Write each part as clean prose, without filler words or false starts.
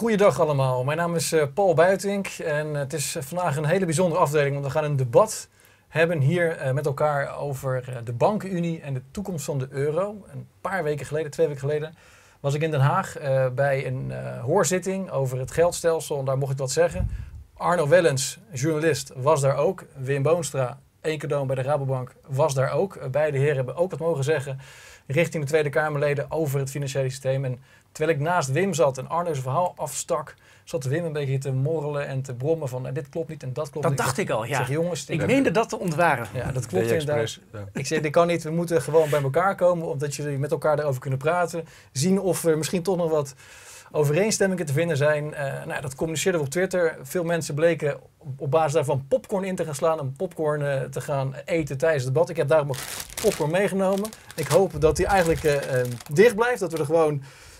Goeiedag allemaal, mijn naam is Paul Buitink en het is vandaag een hele bijzondere afdeling, want we gaan een debat hebben hier met elkaar over de bankenunie en de toekomst van de euro. Een paar weken geleden, 2 weken geleden, was ik in Den Haag bij een hoorzitting over het geldstelsel en daar mocht ik wat zeggen. Arno Wellens, journalist, was daar ook. Wim Boonstra, econoom bij de Rabobank, was daar ook. Beide heren hebben ook wat mogen zeggen richting de Tweede Kamerleden over het financiële systeem. En terwijl ik naast Wim zat en Arno zijn verhaal afstak, zat Wim een beetje te morrelen en te brommen van dit klopt niet en dat klopt niet. Dat dacht ik al, ja. Zeg, jongens, ik meende dat te ontwaren. Ja, dat klopt inderdaad. Ja. Ik zeg, dit kan niet, we moeten gewoon bij elkaar komen, omdat jullie met elkaar daarover kunnen praten. Zien of er misschien toch nog wat overeenstemmingen te vinden zijn. Dat communiceerden we op Twitter. Veel mensen bleken op basis daarvan popcorn in te gaan slaan en popcorn te gaan eten tijdens het debat. Ik heb daarom ook popcorn meegenomen. Ik hoop dat die eigenlijk dicht blijft, dat we er gewoon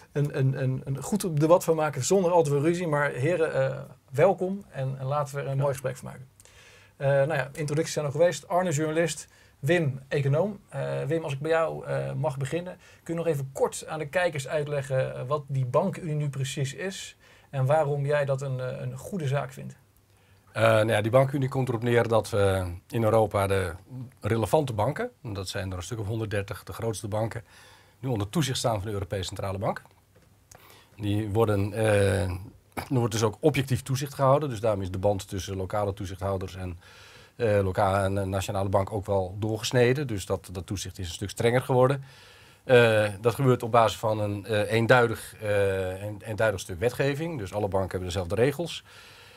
een goed debat van maken zonder al te veel ruzie. Maar heren, welkom en laten we er een mooi gesprek van maken. Introducties zijn al geweest. Arne, journalist. Wim, econoom. Wim, als ik bij jou mag beginnen, kun je nog even kort aan de kijkers uitleggen wat die bankenunie nu precies is en waarom jij dat een goede zaak vindt? Die bankenunie komt erop neer dat we in Europa de relevante banken, dat zijn er een stuk of 130, de grootste banken, nu onder toezicht staan van de Europese Centrale Bank. Die worden, er wordt dus ook objectief toezicht gehouden, dus daarom is de band tussen lokale toezichthouders en lokale en nationale bank ook wel doorgesneden. Dus dat toezicht is een stuk strenger geworden. Dat gebeurt op basis van een eenduidig stuk wetgeving. Dus alle banken hebben dezelfde regels.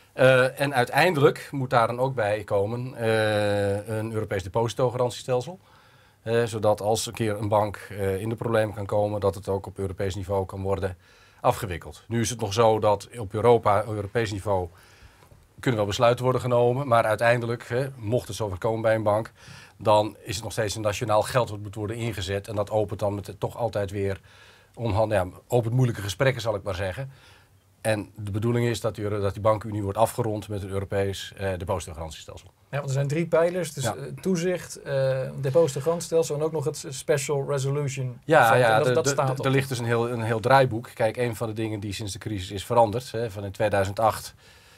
En uiteindelijk moet daar dan ook bij komen een Europees depositogarantiestelsel. Zodat als een keer een bank in de problemen kan komen, dat het ook op Europees niveau kan worden afgewikkeld. Nu is het nog zo dat op Europees niveau kunnen wel besluiten worden genomen, maar uiteindelijk, mocht het zover komen bij een bank, dan is het nog steeds een nationaal geld wat moet worden ingezet. En dat opent dan toch altijd weer opent moeilijke gesprekken, zal ik maar zeggen. En de bedoeling is dat die bankenunie wordt afgerond met een Europees depositogarantiestelsel. Ja, want er zijn 3 pijlers, dus toezicht, depositogarantiestelsel en ook nog het Special Resolution. Dat staat er ligt dus een heel draaiboek. Kijk, een van de dingen die sinds de crisis is veranderd, van in 2008...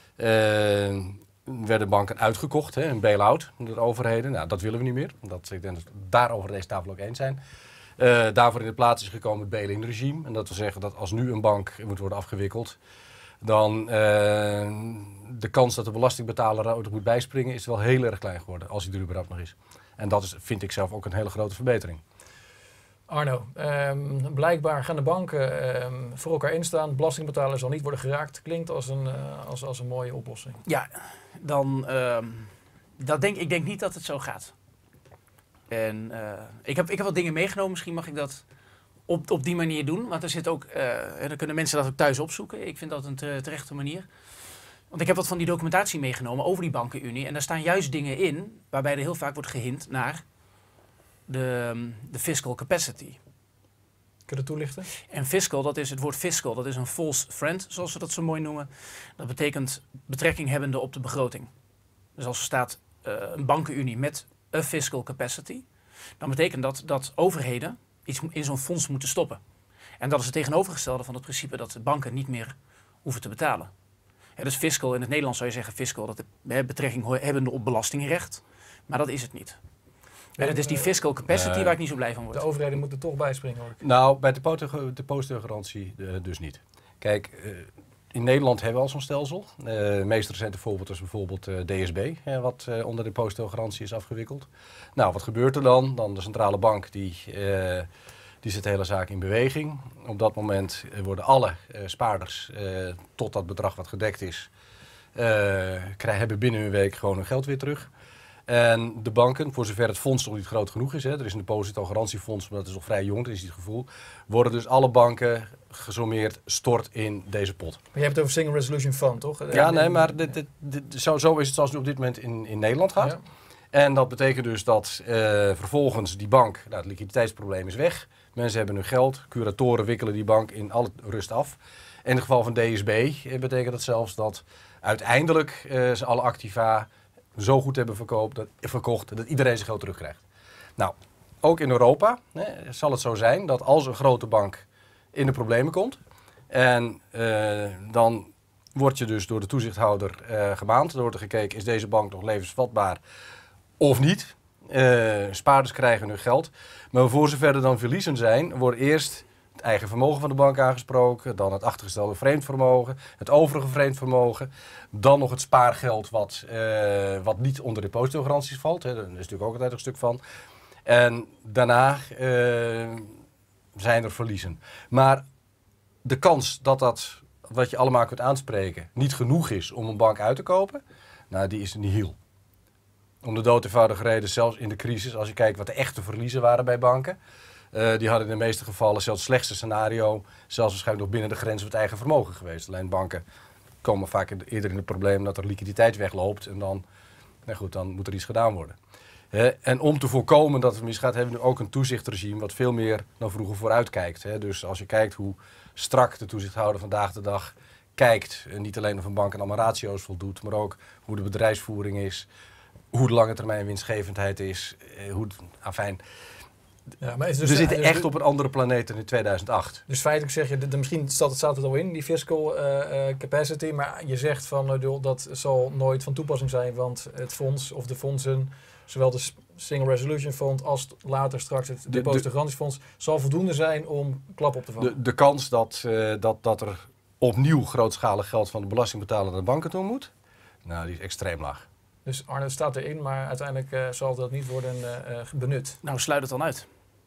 werden banken uitgekocht, een bail-out door de overheden. Nou, dat willen we niet meer. Ik denk dat we daarover deze tafel ook eens zijn. Daarvoor in de plaats is gekomen het bail-in regime. En dat wil zeggen dat als nu een bank moet worden afgewikkeld, dan de kans dat de belastingbetaler er ook moet bijspringen is wel heel erg klein geworden, als hij er überhaupt nog is. En dat vind ik zelf ook een hele grote verbetering. Arno, blijkbaar gaan de banken voor elkaar instaan. Belastingbetaler zal niet worden geraakt. Klinkt als een mooie oplossing. Ja, ik denk niet dat het zo gaat. En ik heb wat dingen meegenomen. Misschien mag ik dat op die manier doen. Want er zit ook, dan kunnen mensen dat ook thuis opzoeken. Ik vind dat een terechte manier. Want ik heb wat van die documentatie meegenomen over die bankenunie. En daar staan juist dingen in waarbij er heel vaak wordt gehint naar de fiscal capacity. Kun je dat toelichten? En fiscal, het woord fiscal, dat is een false friend, zoals ze dat zo mooi noemen. Dat betekent betrekking hebbende op de begroting. Dus als er staat een bankenunie met a fiscal capacity, dan betekent dat overheden iets in zo'n fonds moeten stoppen. En dat is het tegenovergestelde van het principe dat de banken niet meer hoeven te betalen. Dus fiscal, in het Nederlands zou je zeggen fiscal, dat betrekking hebbende op belastingrecht, maar dat is het niet. En het is die fiscal capacity waar ik niet zo blij van word. De overheden moeten toch bijspringen, hoor ik. Nou, bij de depositogarantie dus niet. Kijk, in Nederland hebben we al zo'n stelsel. Het meest recente voorbeeld is bijvoorbeeld DSB, wat onder de depositogarantie is afgewikkeld. Nou, wat gebeurt er dan? Dan de centrale bank die zet de hele zaak in beweging. Op dat moment worden alle spaarders tot dat bedrag wat gedekt is, hebben binnen een week gewoon hun geld weer terug. En de banken, voor zover het fonds nog niet groot genoeg is, er is een depositogarantiefonds, maar dat is nog vrij jong, dat is het gevoel, worden dus alle banken gesommeerd stort in deze pot. Maar je hebt het over Single Resolution Fund, toch? Ja, nee, maar zo is het zoals het op dit moment in Nederland gaat. Ja. En dat betekent dus dat vervolgens die bank, het liquiditeitsprobleem is weg. Mensen hebben hun geld, curatoren wikkelen die bank in alle rust af. In het geval van DSB betekent dat zelfs dat uiteindelijk ze alle activa zo goed hebben verkocht dat iedereen zijn geld terugkrijgt. Nou, ook in Europa zal het zo zijn dat als een grote bank in de problemen komt, En dan word je dus door de toezichthouder gemaand. Er wordt er gekeken, is deze bank nog levensvatbaar of niet? Spaarders krijgen hun geld. Maar voor zover er dan verliezen zijn, wordt eerst het eigen vermogen van de bank aangesproken, dan het achtergestelde vreemd vermogen, het overige vreemd vermogen, dan nog het spaargeld wat niet onder depositogaranties valt. Hè. Daar is natuurlijk ook altijd een stuk van. En daarna zijn er verliezen. Maar de kans dat wat je allemaal kunt aanspreken niet genoeg is om een bank uit te kopen, nou, die is nihil. Om de dood eenvoudige reden, zelfs in de crisis, als je kijkt wat de echte verliezen waren bij banken, die hadden in de meeste gevallen zelfs het slechtste scenario, zelfs waarschijnlijk nog binnen de grenzen van het eigen vermogen geweest. Alleen banken komen vaak eerder in het probleem dat er liquiditeit wegloopt en dan, nou goed, dan moet er iets gedaan worden. En om te voorkomen dat het misgaat, hebben we nu ook een toezichtregime wat veel meer dan vroeger vooruit kijkt. Dus als je kijkt hoe strak de toezichthouder vandaag de dag kijkt, en niet alleen of een bank aan allemaal ratio's voldoet, maar ook hoe de bedrijfsvoering is, hoe de lange termijn winstgevendheid is, afijn. Ja, maar we zitten echt op een andere planeet dan in 2008. Dus feitelijk zeg je, misschien staat het al in, die fiscal capacity, maar je zegt van dat zal nooit van toepassing zijn, want het fonds of de fondsen, zowel de Single Resolution Fund als later straks het depositogarantiefonds, zal voldoende zijn om klap op te vangen. De kans dat er opnieuw grootschalig geld van de belastingbetaler naar de banken toe moet, nou, die is extreem laag. Dus Arne, het staat erin, maar uiteindelijk zal dat niet worden benut. Nou, sluit het dan uit.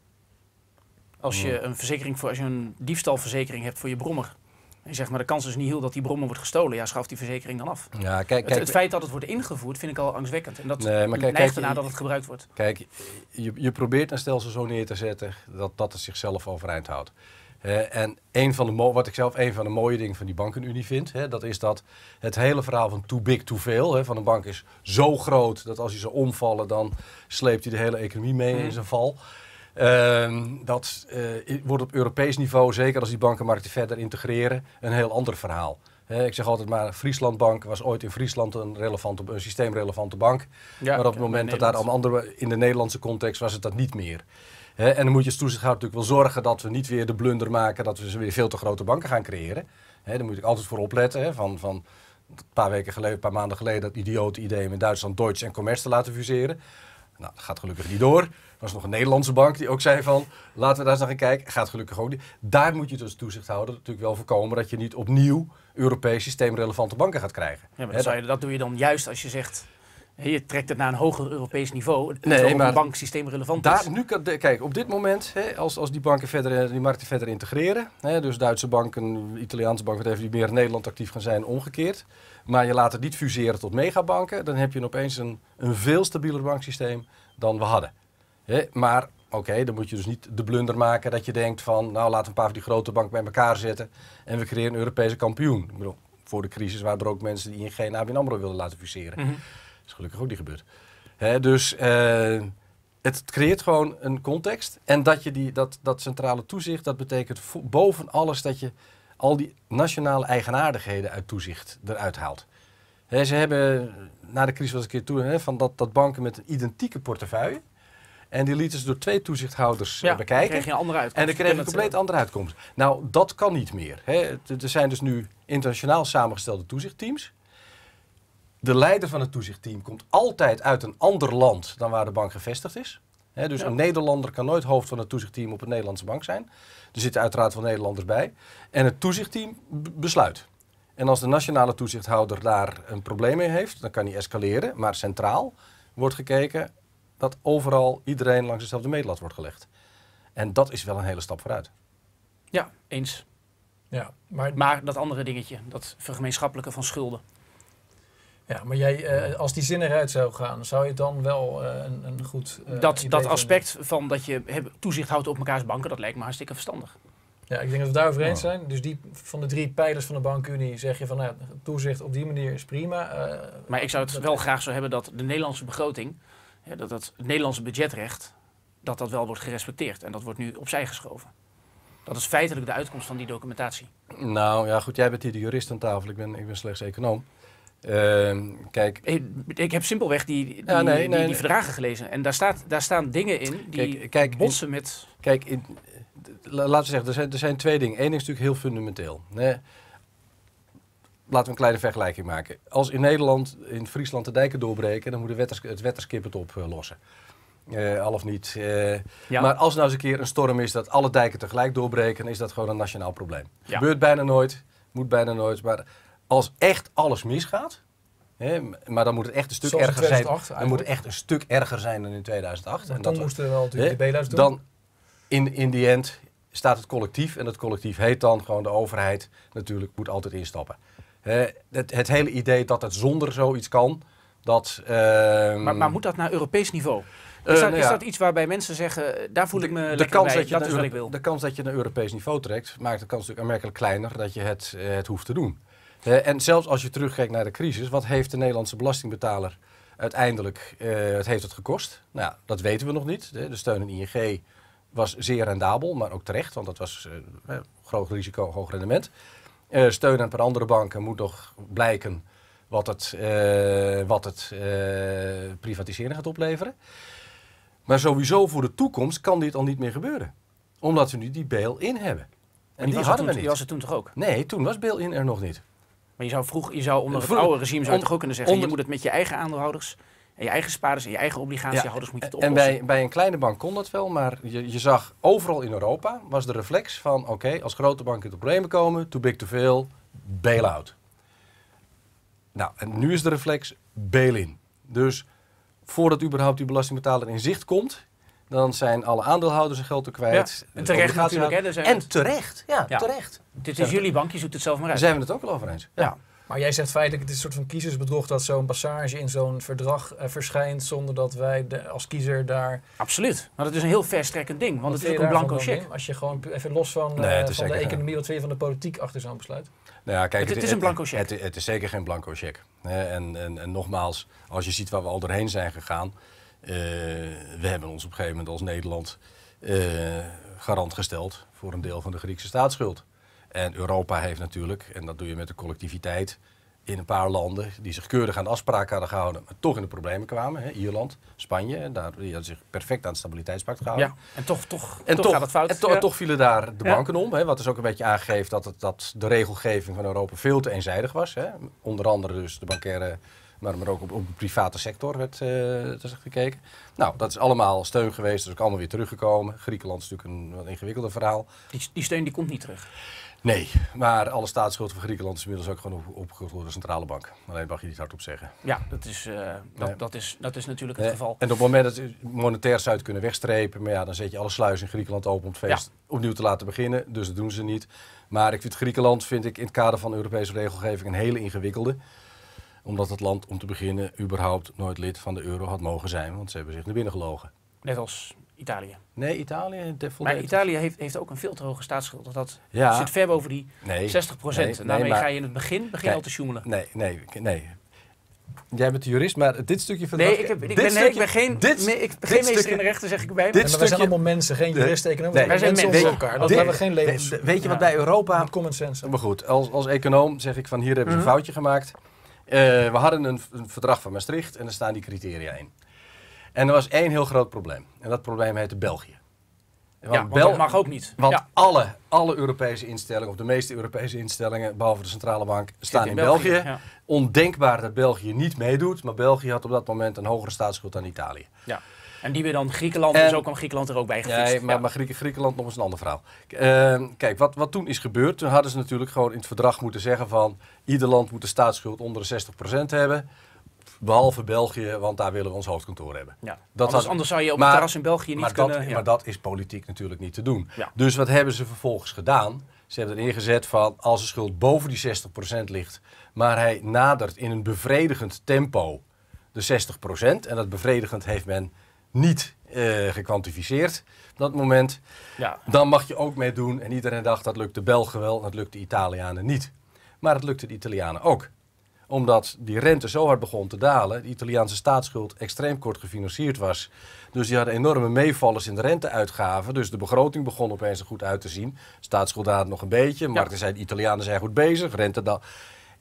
Als je een diefstalverzekering hebt voor je brommer, en je zegt, maar de kans is niet heel dat die brommer wordt gestolen, ja, schaf die verzekering dan af. Ja, het feit dat het wordt ingevoerd vind ik al angstwekkend. En dat neigt ernaar dat het gebruikt wordt. Kijk, je probeert een stelsel zo neer te zetten dat het zichzelf overeind houdt. En wat ik zelf een van de mooie dingen van die bankenunie vind, dat is dat het hele verhaal van too big, too veel, van een bank is zo groot dat als hij zou omvallen, dan sleept hij de hele economie mee in zijn val. Dat wordt op Europees niveau, zeker als die bankenmarkten verder integreren, een heel ander verhaal. Ik zeg altijd maar, Frieslandbank was ooit in Friesland een systeemrelevante bank. Ja, maar op het moment dat daar allemaal andere, in de Nederlandse context was het dat niet meer. En dan moet je als toezichthouder natuurlijk wel zorgen dat we niet weer de blunder maken dat we weer veel te grote banken gaan creëren. Daar moet ik altijd voor opletten. Van een paar maanden geleden dat idiote idee om in Duitsland Deutsche en Commerz te laten fuseren. Nou, dat gaat gelukkig niet door. Er was nog een Nederlandse bank die ook zei van, laten we daar eens naar gaan kijken. Gaat gelukkig ook niet. Daar moet je dus toezichthouder natuurlijk wel voorkomen dat je niet opnieuw Europees systeemrelevante banken gaat krijgen. Ja, maar dat doe je dan juist als je zegt, je trekt het naar een hoger Europees niveau, terwijl een bank systeemrelevant is. Kijk, op dit moment, als die banken die markten verder integreren, dus Duitse banken, Italiaanse banken, die meer in Nederland actief gaan zijn, omgekeerd, maar je laat het niet fuseren tot megabanken, dan heb je opeens een veel stabieler banksysteem dan we hadden. Maar dan moet je dus niet de blunder maken dat je denkt van, nou, laten we een paar van die grote banken bij elkaar zetten en we creëren een Europese kampioen. Ik bedoel, voor de crisis waren er ook mensen die ING, ABN AMRO wilden laten fuseren. Dat is gelukkig ook niet gebeurd. Dus het creëert gewoon een context. En dat je dat centrale toezicht, dat betekent boven alles dat je al die nationale eigenaardigheden uit toezicht eruit haalt. Ze hebben, na de crisis was ik een keer toe, van dat banken met een identieke portefeuille. En die lieten ze door 2 toezichthouders bekijken. Dan kreeg je een andere uitkomst. En dan kreeg je een compleet andere uitkomst. Nou, dat kan niet meer. Er zijn dus nu internationaal samengestelde toezichtteams. De leider van het toezichtteam komt altijd uit een ander land dan waar de bank gevestigd is. Dus een Nederlander kan nooit hoofd van het toezichtteam op een Nederlandse bank zijn. Er zitten uiteraard wel Nederlanders bij. En het toezichtteam besluit. En als de nationale toezichthouder daar een probleem mee heeft, dan kan hij escaleren. Maar centraal wordt gekeken dat overal iedereen langs dezelfde meetlat wordt gelegd. En dat is wel een hele stap vooruit. Ja, eens. Ja, maar dat andere dingetje, dat vergemeenschappelijke van schulden. Ja, maar jij, als die zin eruit zou gaan, zou je het dan wel een goed dat aspect van dat je toezicht houdt op mekaars banken, dat lijkt me hartstikke verstandig. Ja, ik denk dat we daarover eens zijn. Dus die van de 3 pijlers van de bankunie zeg je van, nou, toezicht op die manier is prima. Maar ik zou het wel graag zo hebben dat de Nederlandse begroting, dat het Nederlandse budgetrecht, dat wel wordt gerespecteerd. En dat wordt nu opzij geschoven. Dat is feitelijk de uitkomst van die documentatie. Nou ja, goed, jij bent hier de jurist aan tafel. Ik ben slechts econoom. Kijk. Ik heb simpelweg die verdragen gelezen. En daar staan dingen in die botsen met... Kijk, laten we zeggen, er zijn twee dingen. Eén ding is natuurlijk heel fundamenteel. Nee. Laten we een kleine vergelijking maken. Als in Nederland, in Friesland de dijken doorbreken, dan moet het wetterskip het oplossen. Al of niet. Maar als nou eens een keer een storm is dat alle dijken tegelijk doorbreken, dan is dat gewoon een nationaal probleem. Ja. Gebeurt bijna nooit, moet bijna nooit. Maar als echt alles misgaat, maar dan moet het echt een stuk Zoals in erger zijn. 2008 Dan moet het echt een stuk erger zijn dan in 2008. Maar En toen dat moesten we wel natuurlijk de bailouts doen. Dan in die end staat het collectief en dat collectief heet dan gewoon de overheid. Natuurlijk moet altijd instappen. Het hele idee dat het zonder zoiets kan, dat... Maar moet dat naar Europees niveau? Is dat iets waarbij mensen zeggen, daar voel ik me lekker bij, dat is wat ik wil? De kans dat je naar Europees niveau trekt, maakt de kans natuurlijk aanmerkelijk kleiner dat je het hoeft te doen. En zelfs als je terugkijkt naar de crisis, wat heeft de Nederlandse belastingbetaler uiteindelijk het heeft het gekost? Nou, dat weten we nog niet. De steun in ING was zeer rendabel, maar ook terecht, want dat was groot risico, hoog rendement. Steun aan een paar andere banken moet nog blijken wat het privatiseren gaat opleveren. Maar sowieso voor de toekomst kan dit al niet meer gebeuren. Omdat we nu die bail-in hebben. En die hadden we niet. Die was er toen toch ook? Nee, toen was bail-in er nog niet. Maar je zou onder het oude regime zou je toch ook kunnen zeggen, je moet het met je eigen aandeelhouders en je eigen spaarders en je eigen obligatiehouders moet je het oplossen. En bij een kleine bank kon dat wel, maar je zag overal in Europa was de reflex van oké, als grote banken in de problemen komen, too big to fail, bail-out. Nou, en nu is de reflex bail-in. Dus voordat überhaupt die belastingbetaler in zicht komt, dan zijn alle aandeelhouders hun geld er kwijt. Ja, en terecht natuurlijk. En terecht, terecht. Dit is jullie bank, je zoekt het zelf maar uit. Daar zijn we het ook wel over eens. Ja. Maar jij zegt feitelijk, het is een soort van kiezersbedrog dat zo'n passage in zo'n verdrag verschijnt zonder dat wij als kiezer daar... Absoluut. Maar dat is een heel verstrekkend ding, want het is ook een blanco cheque. Als je gewoon even los van de economie, wat vind je van de politiek achter zo'n besluit? Nou ja, kijk, het is een blanco cheque. Het is zeker geen blanco cheque. En nogmaals, als je ziet waar we al doorheen zijn gegaan, we hebben ons op een gegeven moment als Nederland garant gesteld voor een deel van de Griekse staatsschuld. En Europa heeft natuurlijk, en dat doe je met de collectiviteit, in een paar landen die zich keurig aan de afspraken hadden gehouden, maar toch in de problemen kwamen. Ierland, Spanje, die hadden zich perfect aan het stabiliteitspact gehouden. Ja, en toch gaat het fout. En toch vielen daar de banken om. Wat dus ook een beetje aangeeft dat de regelgeving van Europa veel te eenzijdig was. Onder andere dus de bankaire, maar ook op de private sector werd gekeken. Nou, dat is allemaal steun geweest, dat is ook allemaal weer teruggekomen. Griekenland is natuurlijk een wat ingewikkelder verhaal. Die steun die komt niet terug. Nee, maar alle staatsschuld van Griekenland is inmiddels ook gewoon opgekocht door de centrale bank. Alleen mag je niet hardop zeggen. Ja, dat is natuurlijk het geval. En op het moment dat je monetair zou het kunnen wegstrepen, maar ja, dan zet je alle sluizen in Griekenland open om het feest opnieuw te laten beginnen. Dus dat doen ze niet. Maar ik vind Griekenland, in het kader van de Europese regelgeving, een hele ingewikkelde. Omdat het land, om te beginnen, überhaupt nooit lid van de euro had mogen zijn. Want ze hebben zich naar binnen gelogen. Net als Italië. Nee, Italië... Maar Italië heeft ook een veel te hoge staatsschuld. Dat zit ver boven die 60%. En daarmee ga je in het begin al te sjoemelen. Nee. Jij bent de jurist, maar dit stukje van... Nee, ik ben geen meester in de rechten, zeg ik erbij. We zijn allemaal mensen, geen juristen, economen. Wij zijn mensen elkaar. Dat hebben we geen levens. Weet je wat bij Europa... Common sense. Maar goed, als econoom zeg ik van hier hebben ze een foutje gemaakt. We hadden een verdrag van Maastricht en daar staan die criteria in. En er was één heel groot probleem. En dat probleem heette België. Want dat mag ook niet. Want alle Europese instellingen, of de meeste Europese instellingen, behalve de centrale bank, staan in België. Ja. Ondenkbaar dat België niet meedoet, maar België had op dat moment een hogere staatsschuld dan Italië. Ja. En die weer dan Griekenland, dus ook kwam Griekenland er ook bij gefietst. Maar Griekenland nog eens een ander verhaal. Kijk, wat toen is gebeurd, toen hadden ze natuurlijk gewoon in het verdrag moeten zeggen van ieder land moet de staatsschuld onder de 60% hebben. Behalve België, want daar willen we ons hoofdkantoor hebben. Ja. Anders zou je op het terras in België niet kunnen... Maar dat is politiek natuurlijk niet te doen. Ja. Dus wat hebben ze vervolgens gedaan? Ze hebben erin gezet van als de schuld boven die 60% ligt, maar hij nadert in een bevredigend tempo de 60%. En dat bevredigend heeft men niet gekwantificeerd op dat moment. Ja. Dan mag je ook meedoen. En iedereen dacht dat lukt de Belgen wel en dat lukt de Italianen niet. Maar het lukte de Italianen ook. Omdat die rente zo hard begon te dalen, de Italiaanse staatsschuld extreem kort gefinancierd was. Dus die hadden enorme meevallers in de renteuitgaven. Dus de begroting begon opeens er goed uit te zien. Staatsschuld had nog een beetje, maar de Italianen zijn goed bezig, rente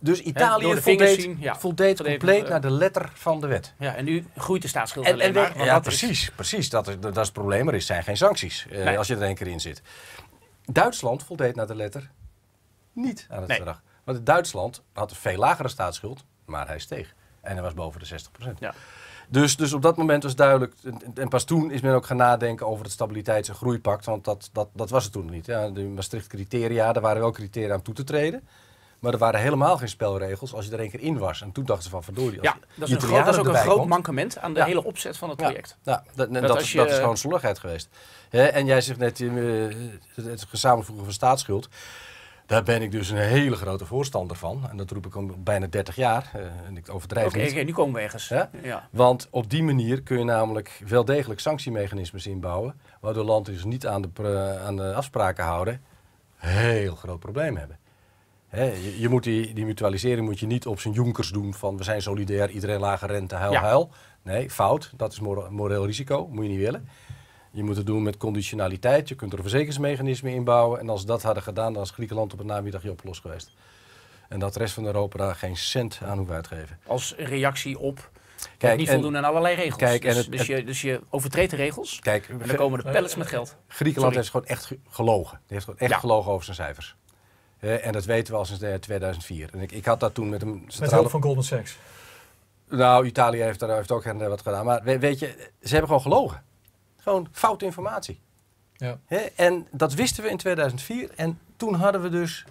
Dus Door Italië de vingers voldeed, zien, ja. voldeed compleet naar de letter van de wet. Ja, en nu groeit de staatsschuld alleen maar. want Ja, dat is- precies. Dat is het probleem. Er zijn geen sancties Nee. als je er één keer in zit. Duitsland voldeed naar de letter niet aan het Nee. verdrag. Want Duitsland had een veel lagere staatsschuld, maar hij steeg. En hij was boven de 60%. Ja. Dus op dat moment was duidelijk, en pas toen is men ook gaan nadenken over het stabiliteits- en groeipact, want dat was het toen niet. Ja, de Maastricht-criteria, daar waren wel criteria aan toe te treden. Maar er waren helemaal geen spelregels als je er één keer in was. En toen dachten ze van verdorie. Als Ja, dat is, Italianen dat is ook een erbij groot komt- mankement aan de Ja. hele opzet van het Ja. project. Ja, dat als is je- gewoon slordigheid geweest. Hè, en jij zegt net, het gezamenlijk voegen van staatsschuld. Daar ben ik dus een hele grote voorstander van. En dat roep ik al bijna 30 jaar. En ik overdrijf Oké, niet. nu komen we ergens. Ja? Ja. Want op die manier kun je namelijk wel degelijk sanctiemechanismes inbouwen. Waardoor landen dus niet aan de afspraken houden. Heel groot probleem hebben. Hè, je moet die mutualisering moet je niet op zijn Junkers doen van we zijn solidair, iedereen lage rente, huil, Ja. huil. Nee, fout. Dat is moreel risico. Moet je niet willen. Je moet het doen met conditionaliteit. Je kunt er een verzekeringsmechanisme inbouwen. En als ze dat hadden gedaan, dan was Griekenland op een namiddagje opgelost geweest. En dat de rest van Europa daar geen cent aan hoeft uitgeven. Als reactie op Kijk, niet en- voldoen aan allerlei regels. Kijk, en dus je overtreedt de regels Kijk, en dan komen de pallets met geld. Griekenland Sorry. heeft gewoon echt gelogen. Die heeft gewoon echt Ja. gelogen over zijn cijfers. En dat weten we al sinds 2004. En ik had dat toen met een Met centrale... hulp van Goldman Sachs. Nou, Italië heeft ook wat gedaan. Maar weet je, ze hebben gewoon gelogen. Gewoon foute informatie. Ja. En dat wisten we in 2004. En toen hadden we dus,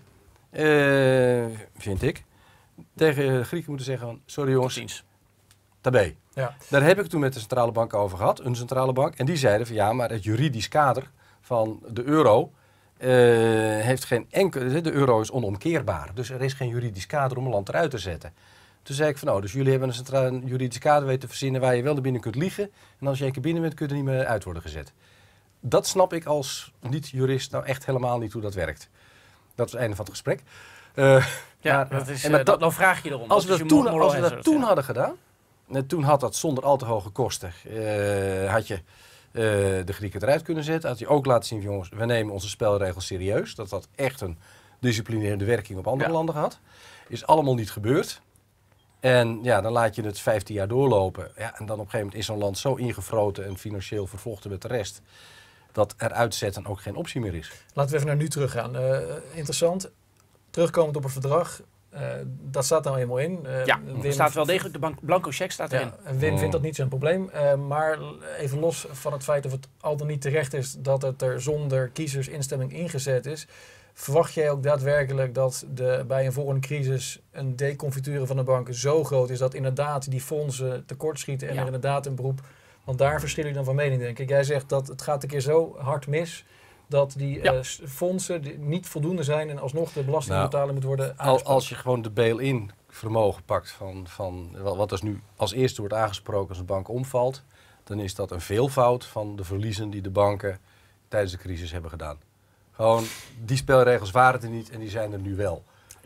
vind ik, tegen de Grieken moeten zeggen van, sorry jongens, Precies. tabé. Ja. Daar heb ik het toen met de centrale bank over gehad, een centrale bank. En die zeiden van ja, maar het juridisch kader van de euro heeft geen enkel... De euro is onomkeerbaar. Dus er is geen juridisch kader om een land eruit te zetten. Toen zei ik van nou, dus jullie hebben een centraal juridisch kader weten te verzinnen waar je wel naar binnen kunt liegen. En als je één keer binnen bent, kun je er niet meer uit worden gezet. Dat snap ik als niet-jurist nou echt helemaal niet hoe dat werkt. Dat is het einde van het gesprek. Ja, maar, dat is, en maar dan vraag je erom. als we is dat je toen, moral als we dat hazard, toen ja. hadden gedaan, toen had dat zonder al te hoge kosten, had je de Grieken eruit kunnen zetten. Had je ook laten zien van jongens, we nemen onze spelregels serieus. Dat had echt een disciplinerende werking op andere landen gehad. Is allemaal niet gebeurd. En ja, dan laat je het 15 jaar doorlopen. Ja, en dan op een gegeven moment is zo'n land zo ingefroten en financieel vervochten met de rest, dat eruit zetten ook geen optie meer is. Laten we even naar nu teruggaan. Interessant. Terugkomend op het verdrag. Dat staat nou eenmaal in. Ja, Wim- er staat wel degelijk, de blanco cheque staat erin. Ja, en Wim vindt dat niet zo'n probleem. Maar even los van het feit of het al dan niet terecht is dat het er zonder kiezersinstemming ingezet is. Verwacht jij ook daadwerkelijk dat bij een volgende crisis een deconfiture van de banken zo groot is dat inderdaad die fondsen tekortschieten en Ja. er inderdaad een beroep... Want daar verschillen jullie dan van mening, denk ik. Jij zegt dat het gaat een keer zo hard mis dat die fondsen niet voldoende zijn en alsnog de belastingbetaler moet worden aangesproken. Als je gewoon de bail-in vermogen pakt van wat dus nu als eerste wordt aangesproken als een bank omvalt, dan is dat een veelvoud van de verliezen die de banken tijdens de crisis hebben gedaan. Gewoon, die spelregels waren er niet en die zijn er nu wel.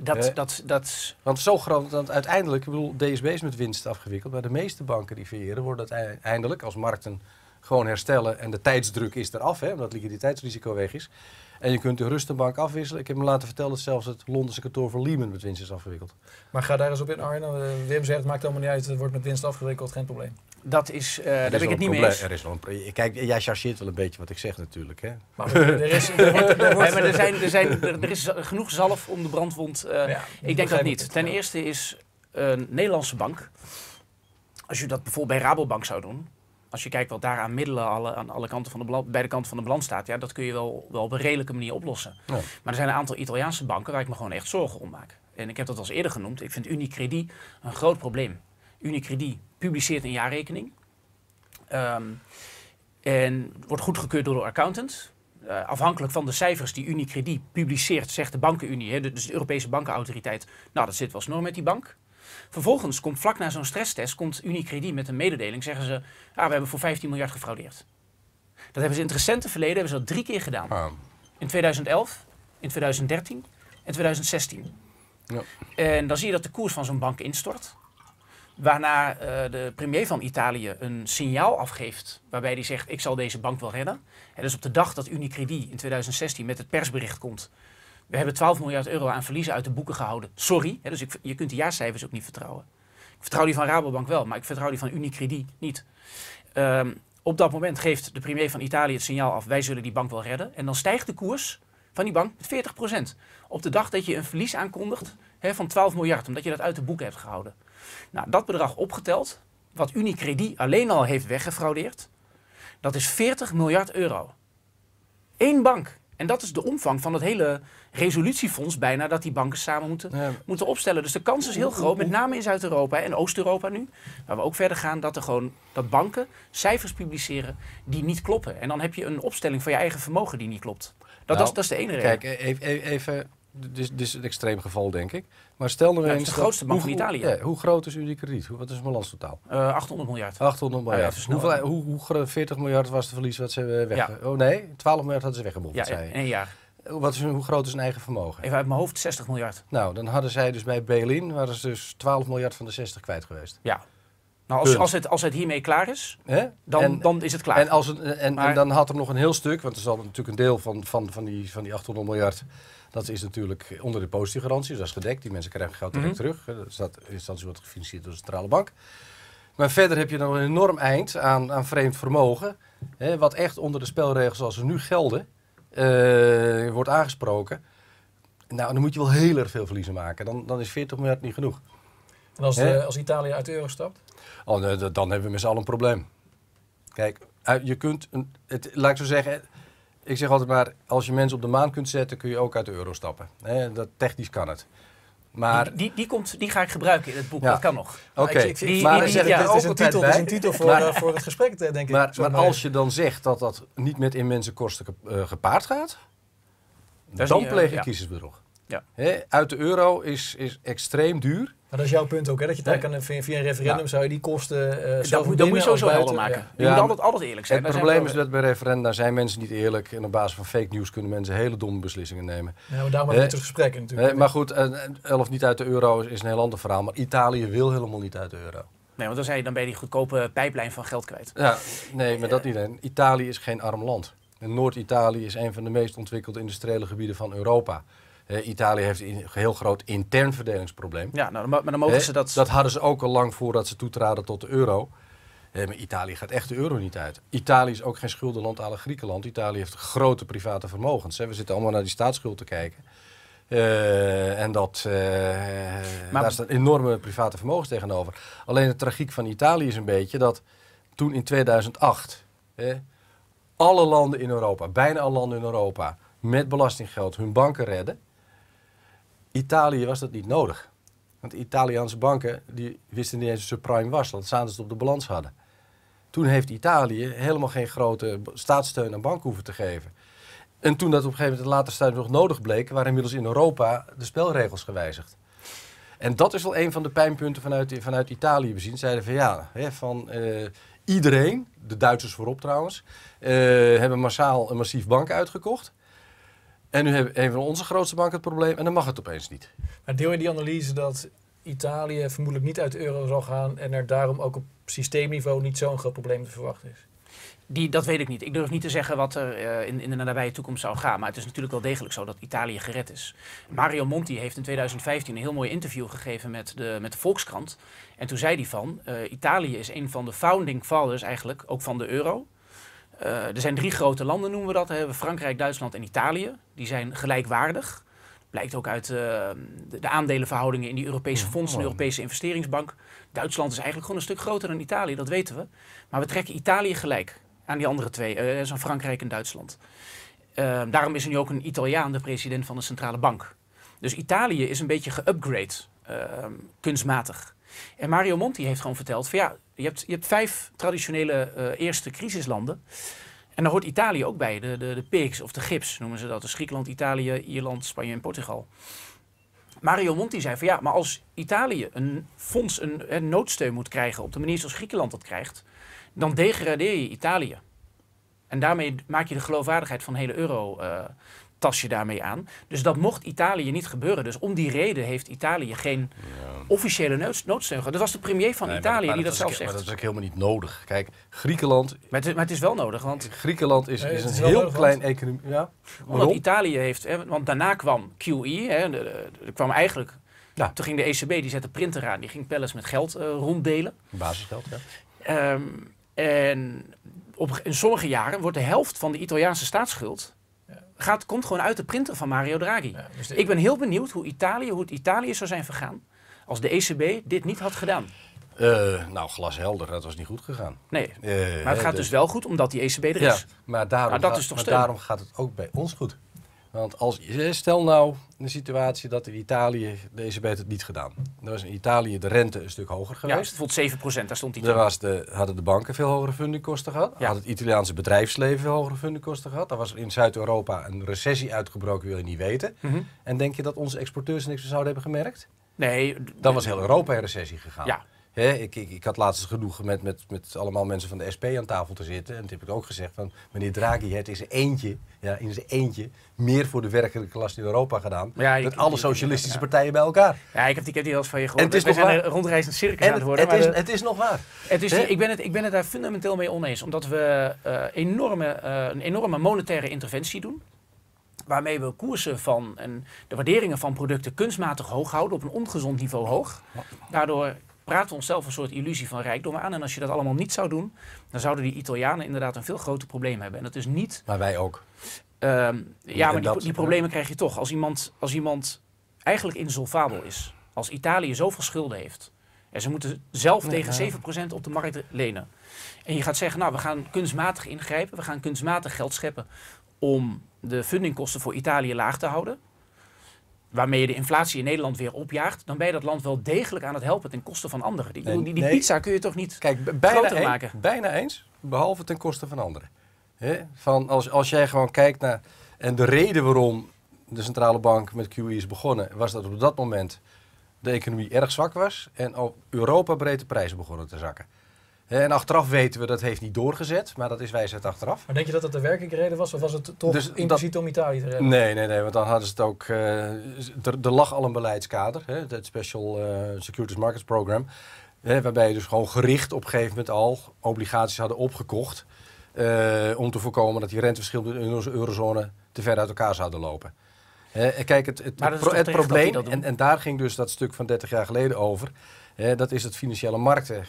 Want zo groot, dat uiteindelijk, ik bedoel, DSB is met winst afgewikkeld, maar de meeste banken die vereren worden uiteindelijk, als markten gewoon herstellen en de tijdsdruk is eraf, hè, omdat het liquiditeitsrisico weg is. En je kunt de rustenbank afwisselen. Ik heb me laten vertellen dat zelfs het Londense kantoor van Lehman met winst is afgewikkeld. Maar ga daar eens op in, Arno. Wim zegt, het maakt allemaal niet uit, het wordt met winst afgewikkeld, geen probleem. Dat is, daar heb ik het niet mee eens. Er is wel een Kijk, jij chargeert wel een beetje wat ik zeg natuurlijk. Hè? Maar er is genoeg zalf om de brandwond. Ik denk dat niet. Ten eerste is een Nederlandse bank, als je dat bijvoorbeeld bij Rabobank zou doen, als je kijkt wat daar aan middelen aan alle kanten van beide kanten van de balans staat, ja, dat kun je wel op een redelijke manier oplossen. Ja. Maar er zijn een aantal Italiaanse banken waar ik me gewoon echt zorgen om maak. En ik heb dat al eerder genoemd. Ik vind Unicredit een groot probleem. Unicredit publiceert een jaarrekening. En wordt goedgekeurd door de accountant. Afhankelijk van de cijfers die Unicredit publiceert, zegt de bankenunie, dus de Europese bankenautoriteit, nou dat zit wel snor met die bank. Vervolgens komt vlak na zo'n stresstest, komt Unicredit met een mededeling, zeggen ze, we hebben voor 15 miljard gefraudeerd. Dat hebben ze in het recente verleden hebben ze dat 3 keer gedaan. In 2011, in 2013 en 2016. Ja. En dan zie je dat de koers van zo'n bank instort. Waarna de premier van Italië een signaal afgeeft waarbij hij zegt, ik zal deze bank wel redden. En dus op de dag dat Unicredit in 2016 met het persbericht komt We hebben 12 miljard euro aan verliezen uit de boeken gehouden. Sorry, hè, dus je kunt de jaarcijfers ook niet vertrouwen. Ik vertrouw die van Rabobank wel, maar ik vertrouw die van Unicredit niet. Op dat moment geeft de premier van Italië het signaal af, wij zullen die bank wel redden. En dan stijgt de koers van die bank met 40%. Op de dag dat je een verlies aankondigt van 12 miljard, omdat je dat uit de boeken hebt gehouden. Nou, dat bedrag opgeteld, wat Unicredit alleen al heeft weggefraudeerd, dat is 40 miljard euro. Eén bank. En dat is de omvang van het hele resolutiefonds bijna dat die banken samen moeten opstellen. Dus de kans is heel groot, met name in Zuid-Europa en Oost-Europa nu, waar we ook verder gaan, dat banken cijfers publiceren die niet kloppen. En dan heb je een opstelling van je eigen vermogen die niet klopt. Dat is de ene reden. Kijk, even, dit is een extreem geval denk ik. Maar stel nou eens... Het is de grootste bank van Italië. Hoe groot is Unicredit? Wat is het balanstotaal? 800 miljard. 800 miljard. Hoe 40 miljard was de verlies wat ze weg... Ja. Oh nee, 12 miljard hadden ze weggebonden. Ja, in 1 jaar. Hoe groot is hun eigen vermogen? Even uit mijn hoofd, 60 miljard. Nou, dan hadden zij dus bij bail-in, waren ze dus 12 miljard van de 60 kwijt geweest. Ja. Nou, als het hiermee klaar is, dan is het klaar. En dan had er nog een heel stuk, want er zal natuurlijk een deel van die 800 miljard... Dat is natuurlijk onder de depositogarantie, dus dat is gedekt. Die mensen krijgen geld direct terug. Dat wordt gefinancierd door de centrale bank. Maar verder heb je dan een enorm eind aan vreemd vermogen. Wat echt onder de spelregels zoals ze nu gelden, wordt aangesproken. Nou, dan moet je wel heel erg veel verliezen maken. Dan is 40 miljard niet genoeg. En als Italië uit de euro stapt? Dan hebben we met z'n allen een probleem. Kijk, je kunt, laat ik zo zeggen... Ik zeg altijd maar, als je mensen op de maan kunt zetten, kun je ook uit de euro stappen. Technisch kan het. Maar Die ga ik gebruiken in het boek, dat kan nog. Oké. Het is een titel voor het gesprek, denk ik. Maar als je dan zegt dat dat niet met immense kosten gepaard gaat, dan pleeg je kiezersbedrog. Ja. Uit de euro is extreem duur. Maar dat is jouw punt ook, hè? Dat je daar via een referendum zou je die kosten... dat moet je sowieso helder maken. Je moet altijd eerlijk zijn. Het probleem is dat bij referenda zijn mensen niet eerlijk. En op basis van fake news kunnen mensen hele domme beslissingen nemen. Ja, maar daarom hebben we het gesprek natuurlijk. Maar goed, of niet uit de euro is een heel ander verhaal. Maar Italië wil helemaal niet uit de euro. Nee, want dan ben je die goedkope pijplijn van geld kwijt. Ja, nee, maar dat niet. Italië is geen arm land. En Noord-Italië is een van de meest ontwikkelde industriële gebieden van Europa. Italië heeft een heel groot intern verdelingsprobleem. Ja, maar dan mogen ze dat... Dat hadden ze ook al lang voordat ze toetraden tot de euro. Maar Italië gaat echt de euro niet uit. Italië is ook geen schuldenland à la Griekenland. Italië heeft grote private vermogens. We zitten allemaal naar die staatsschuld te kijken. Daar staan enorme private vermogens tegenover. Alleen de tragiek van Italië is een beetje dat toen in 2008... alle landen in Europa, bijna alle landen in Europa... met belastinggeld hun banken redden. Italië was dat niet nodig. Want de Italiaanse banken die wisten niet eens wat subprime was. Dat ze het op de balans hadden. Toen heeft Italië helemaal geen grote staatssteun aan banken hoeven te geven. En toen dat op een gegeven moment de later studium nog nodig bleek... waren inmiddels in Europa de spelregels gewijzigd. En dat is wel een van de pijnpunten vanuit Italië bezien. Zeiden van iedereen, de Duitsers voorop trouwens... hebben massaal een massief banken uitgekocht... En nu hebben een van onze grootste banken het probleem en dan mag het opeens niet. Maar deel je die analyse dat Italië vermoedelijk niet uit de euro zal gaan en er daarom ook op systeemniveau niet zo'n groot probleem te verwachten is? Dat weet ik niet. Ik durf niet te zeggen wat er in de nabije toekomst zou gaan. Maar het is natuurlijk wel degelijk zo dat Italië gered is. Mario Monti heeft in 2015 een heel mooi interview gegeven met de Volkskrant. En toen zei hij van, Italië is een van de founding fathers eigenlijk, ook van de euro. Er zijn 3 grote landen, noemen we dat. We hebben Frankrijk, Duitsland en Italië. Die zijn gelijkwaardig. Blijkt ook uit de aandelenverhoudingen in die Europese fondsen, de Europese investeringsbank. Duitsland is eigenlijk gewoon een stuk groter dan Italië, dat weten we. Maar we trekken Italië gelijk aan die andere 2, zo'n Frankrijk en Duitsland. Daarom is er nu ook een Italiaan de president van de centrale bank. Dus Italië is een beetje geupgrade, kunstmatig. En Mario Monti heeft gewoon verteld van je hebt 5 traditionele eerste crisislanden. En daar hoort Italië ook bij, de PIGS of de GIPS noemen ze dat. Dus Griekenland, Italië, Ierland, Spanje en Portugal. Mario Monti zei van maar als Italië een fonds, een noodsteun moet krijgen op de manier zoals Griekenland dat krijgt, dan degradeer je Italië. En daarmee maak je de geloofwaardigheid van de hele euro tas je daarmee aan. Dus dat mocht Italië niet gebeuren. Dus om die reden heeft Italië geen officiële noodsteun gehad. Dat was de premier van Italië die dat zelf zegt. Maar dat is ook helemaal niet nodig. Kijk, Griekenland... Maar het is wel nodig, want... Griekenland is het is een wel heel nodig, klein economie. Ja, Omdat Italië heeft... want daarna kwam QE. Er kwam eigenlijk... Ja. Toen ging de ECB, die zette printer aan. Die ging pallets met geld ronddelen. Basisgeld, ja. En in sommige jaren wordt de helft van de Italiaanse staatsschuld... komt gewoon uit de printer van Mario Draghi. Ja, dus Ik ben heel benieuwd hoe het Italië zou zijn vergaan... als de ECB dit niet had gedaan. Nou, glashelder, dat was niet goed gegaan. Nee, maar het gaat dus wel goed omdat die ECB er Ja, is. maar daarom, dat is toch steun? daarom gaat het ook bij ons goed. Want stel nou een situatie dat in Italië de ECB het niet gedaan. Dan was in Italië de rente een stuk hoger Ja, geweest. bijvoorbeeld 7%, daar stond hij Hadden de banken veel hogere fundingkosten gehad. Ja. Had het Italiaanse bedrijfsleven veel hogere fundingkosten gehad. Dan was er in Zuid-Europa een recessie uitgebroken, wil je niet weten. En denk je dat onze exporteurs niks zouden hebben gemerkt? Nee. Dan was heel Europa in recessie gegaan. Ja. Ik had laatst genoeg met allemaal mensen van de SP aan tafel te zitten. En toen heb ik ook gezegd van, meneer Draghi, het is in zijn eentje meer voor de werkelijke klasse in Europa gedaan. Ja, met alle socialistische partijen bij elkaar. Ja, ik heb die wel eens van je gehoord. En het is We nog zijn waar. een rondreizend circus En aan het worden. het is nog waar. Ik ben het daar fundamenteel mee oneens. Omdat we een enorme monetaire interventie doen. Waarmee we koersen van en de waarderingen van producten kunstmatig hoog houden. Op een ongezond niveau hoog. Daardoor praten we onszelf een soort illusie van rijkdom aan. En als je dat allemaal niet zou doen, dan zouden die Italianen inderdaad een veel groter probleem hebben. En dat is niet... Maar wij ook. Maar die problemen krijg je toch. Als iemand eigenlijk insolvabel is. Als Italië zoveel schulden heeft. En ze moeten zelf tegen 7% op de markt lenen. En je gaat zeggen, nou, we gaan kunstmatig ingrijpen. We gaan kunstmatig geld scheppen om de fundingkosten voor Italië laag te houden. Waarmee je de inflatie in Nederland weer opjaagt. Dan ben je dat land wel degelijk aan het helpen ten koste van anderen. Die pizza kun je toch niet groter maken? Bijna eens, behalve ten koste van anderen. Als jij gewoon kijkt naar... En de reden waarom de centrale bank met QE is begonnen... was dat op dat moment de economie erg zwak was... en op Europa breed de prijzen begonnen te zakken. En achteraf weten we dat heeft niet doorgezet, maar dat is wijsheid achteraf. Maar denk je dat dat de werkelijke reden was? Of was het toch impliciet om Italië te redden? Nee, want dan hadden ze het ook... er lag al een beleidskader, het Special Securities Markets Program... waarbij je dus gewoon gericht op een gegeven moment al obligaties hadden opgekocht... om te voorkomen dat die renteverschillen in de eurozone te ver uit elkaar zouden lopen. Kijk, het probleem, en daar ging dus dat stuk van 30 jaar geleden over... dat is het financiële markten...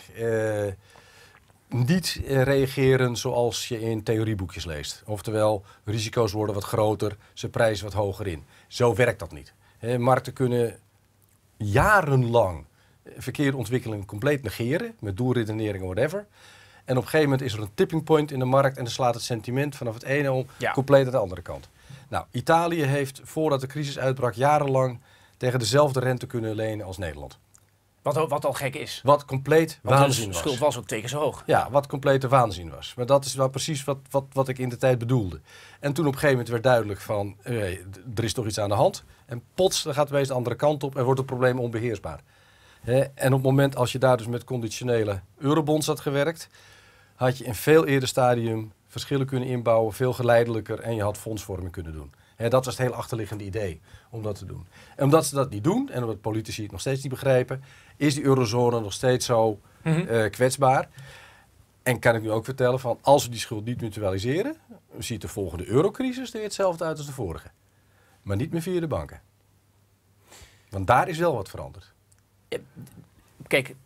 niet reageren zoals je in theorieboekjes leest. Oftewel, risico's worden wat groter, ze prijzen wat hoger in. Zo werkt dat niet. Markten kunnen jarenlang verkeerde ontwikkelingen compleet negeren, met doelredeneringen, whatever. En op een gegeven moment is er een tipping point in de markt en dan slaat het sentiment vanaf het ene om compleet naar de andere kant. Nou, Italië heeft, voordat de crisis uitbrak, jarenlang tegen dezelfde rente kunnen lenen als Nederland. Wat al gek is. Wat compleet waanzin was. De schuld was ook 2 keer zo hoog. Ja, wat complete waanzin was. Maar dat is wel precies wat ik in de tijd bedoelde. En toen op een gegeven moment werd duidelijk van... er is toch iets aan de hand. En pots, dan gaat het wees de andere kant op en wordt het probleem onbeheersbaar. En op het moment als je daar dus met conditionele eurobonds had gewerkt... had je in veel eerder stadium verschillen kunnen inbouwen, veel geleidelijker... en je had fondsvorming kunnen doen. Dat was het heel achterliggende idee om dat te doen. En omdat ze dat niet doen, en omdat politici het nog steeds niet begrijpen... is die eurozone nog steeds zo kwetsbaar. En kan ik nu ook vertellen van, als we die schuld niet mutualiseren... ziet de volgende eurocrisis er weer hetzelfde uit als de vorige. Maar niet meer via de banken. Want daar is wel wat veranderd. Kijk,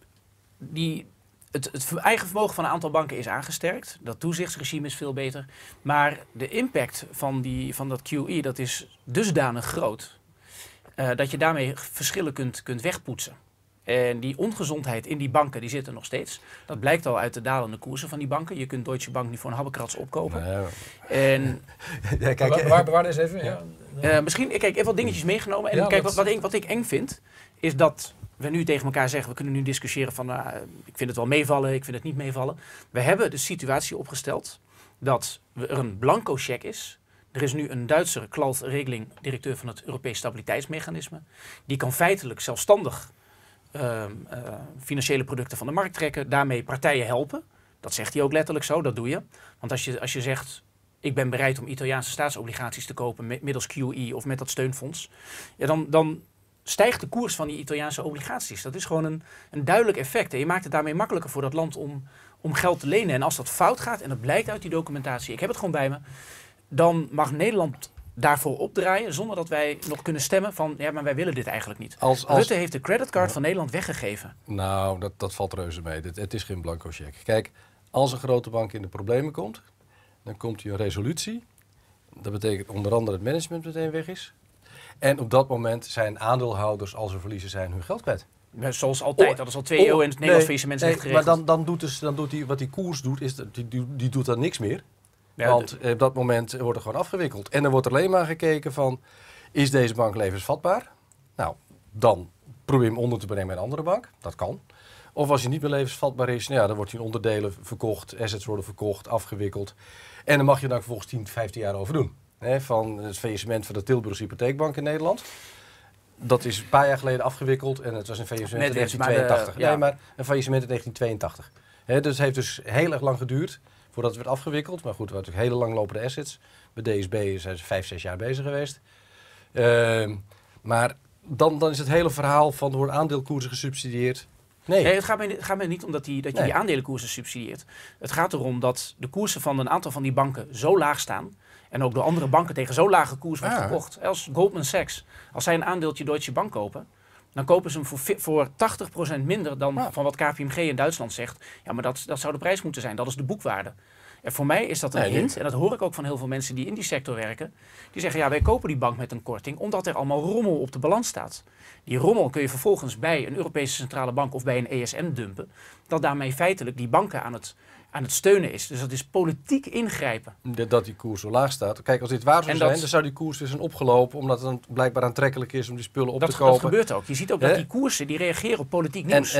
het eigen vermogen van een aantal banken is aangesterkt. Dat toezichtsregime is veel beter. Maar de impact van dat QE, dat is dusdanig groot... dat je daarmee verschillen kunt wegpoetsen. En die ongezondheid in die banken, die zit er nog steeds. Dat blijkt al uit de dalende koersen van die banken. Je kunt Deutsche Bank nu voor een habbekrats opkopen. Ja. En ja, kijk, bewaar eens even. Ja. Misschien, kijk, even wat dingetjes meegenomen. En Ja, kijk, wat ik eng vind, is dat we nu tegen elkaar zeggen... we kunnen nu discussiëren van, ik vind het wel meevallen, ik vind het niet meevallen. We hebben de situatie opgesteld dat er een blanco cheque is... Er is nu een Duitser, Klaus Regling, directeur van het Europees Stabiliteitsmechanisme. Die kan feitelijk zelfstandig financiële producten van de markt trekken. Daarmee partijen helpen. Dat zegt hij ook letterlijk zo, dat doe je. Want als je zegt, ik ben bereid om Italiaanse staatsobligaties te kopen middels QE of met dat steunfonds, ja, dan stijgt de koers van die Italiaanse obligaties. Dat is gewoon een duidelijk effect. En je maakt het daarmee makkelijker voor dat land om geld te lenen. En als dat fout gaat, en dat blijkt uit die documentatie, ik heb het gewoon bij me, dan mag Nederland daarvoor opdraaien zonder dat wij nog kunnen stemmen van, ja, maar wij willen dit eigenlijk niet. Rutte heeft de creditcard van Nederland weggegeven. Nou, dat valt reuze mee. Het is geen blanco cheque. Kijk, als een grote bank in de problemen komt, dan komt hier een resolutie. Dat betekent onder andere dat het management meteen weg is. En op dat moment zijn aandeelhouders, als er verliezen zijn, hun geld kwijt. Ja, zoals altijd, dat is al 2 eeuwen in het Nederlands faillissementsrecht geregeld. Maar dan doet hij wat die koers doet, die doet dan niks meer. Ja, want op dat moment wordt er gewoon afgewikkeld. En er wordt alleen maar gekeken van, is deze bank levensvatbaar? Nou, dan probeer je hem onder te brengen bij een andere bank. Dat kan. Of als hij niet meer levensvatbaar is, nou ja, dan wordt hij in onderdelen verkocht, assets worden verkocht, afgewikkeld. En dan mag je dan vervolgens 10, 15 jaar over doen. Van het faillissement van de Tilburgse Hypotheekbank in Nederland. Dat is een paar jaar geleden afgewikkeld en het was een faillissement in 1982. Nee, maar een faillissement in 1982. Dus het heeft dus heel erg lang geduurd voordat het werd afgewikkeld. Maar goed, we hadden natuurlijk hele langlopende assets. Bij DSB zijn ze 5, 6 jaar bezig geweest. Maar dan is het hele verhaal van, er worden aandeelkoersen gesubsidieerd. Nee, het gaat mij niet om dat je die aandelenkoersen subsidieert. Het gaat erom dat de koersen van een aantal van die banken zo laag staan. En ook door andere banken tegen zo lage koers wordt gekocht. Als Goldman Sachs, als zij een aandeeltje Deutsche Bank kopen, dan kopen ze hem voor 80% minder dan van wat KPMG in Duitsland zegt. Ja, maar dat zou de prijs moeten zijn. Dat is de boekwaarde. En voor mij is dat een hint, en dat hoor ik ook van heel veel mensen die in die sector werken. Die zeggen, ja, wij kopen die bank met een korting omdat er allemaal rommel op de balans staat. Die rommel kun je vervolgens bij een Europese centrale bank of bij een ESM dumpen. Dat daarmee feitelijk die banken aan het steunen is. Dus dat is politiek ingrijpen. Dat die koers zo laag staat. Kijk, als dit waar zou zijn, dan zou die koers weer zijn opgelopen, omdat het dan blijkbaar aantrekkelijk is om die spullen op te kopen. Dat gebeurt ook. Je ziet ook dat die koersen, die reageren op politiek nieuws.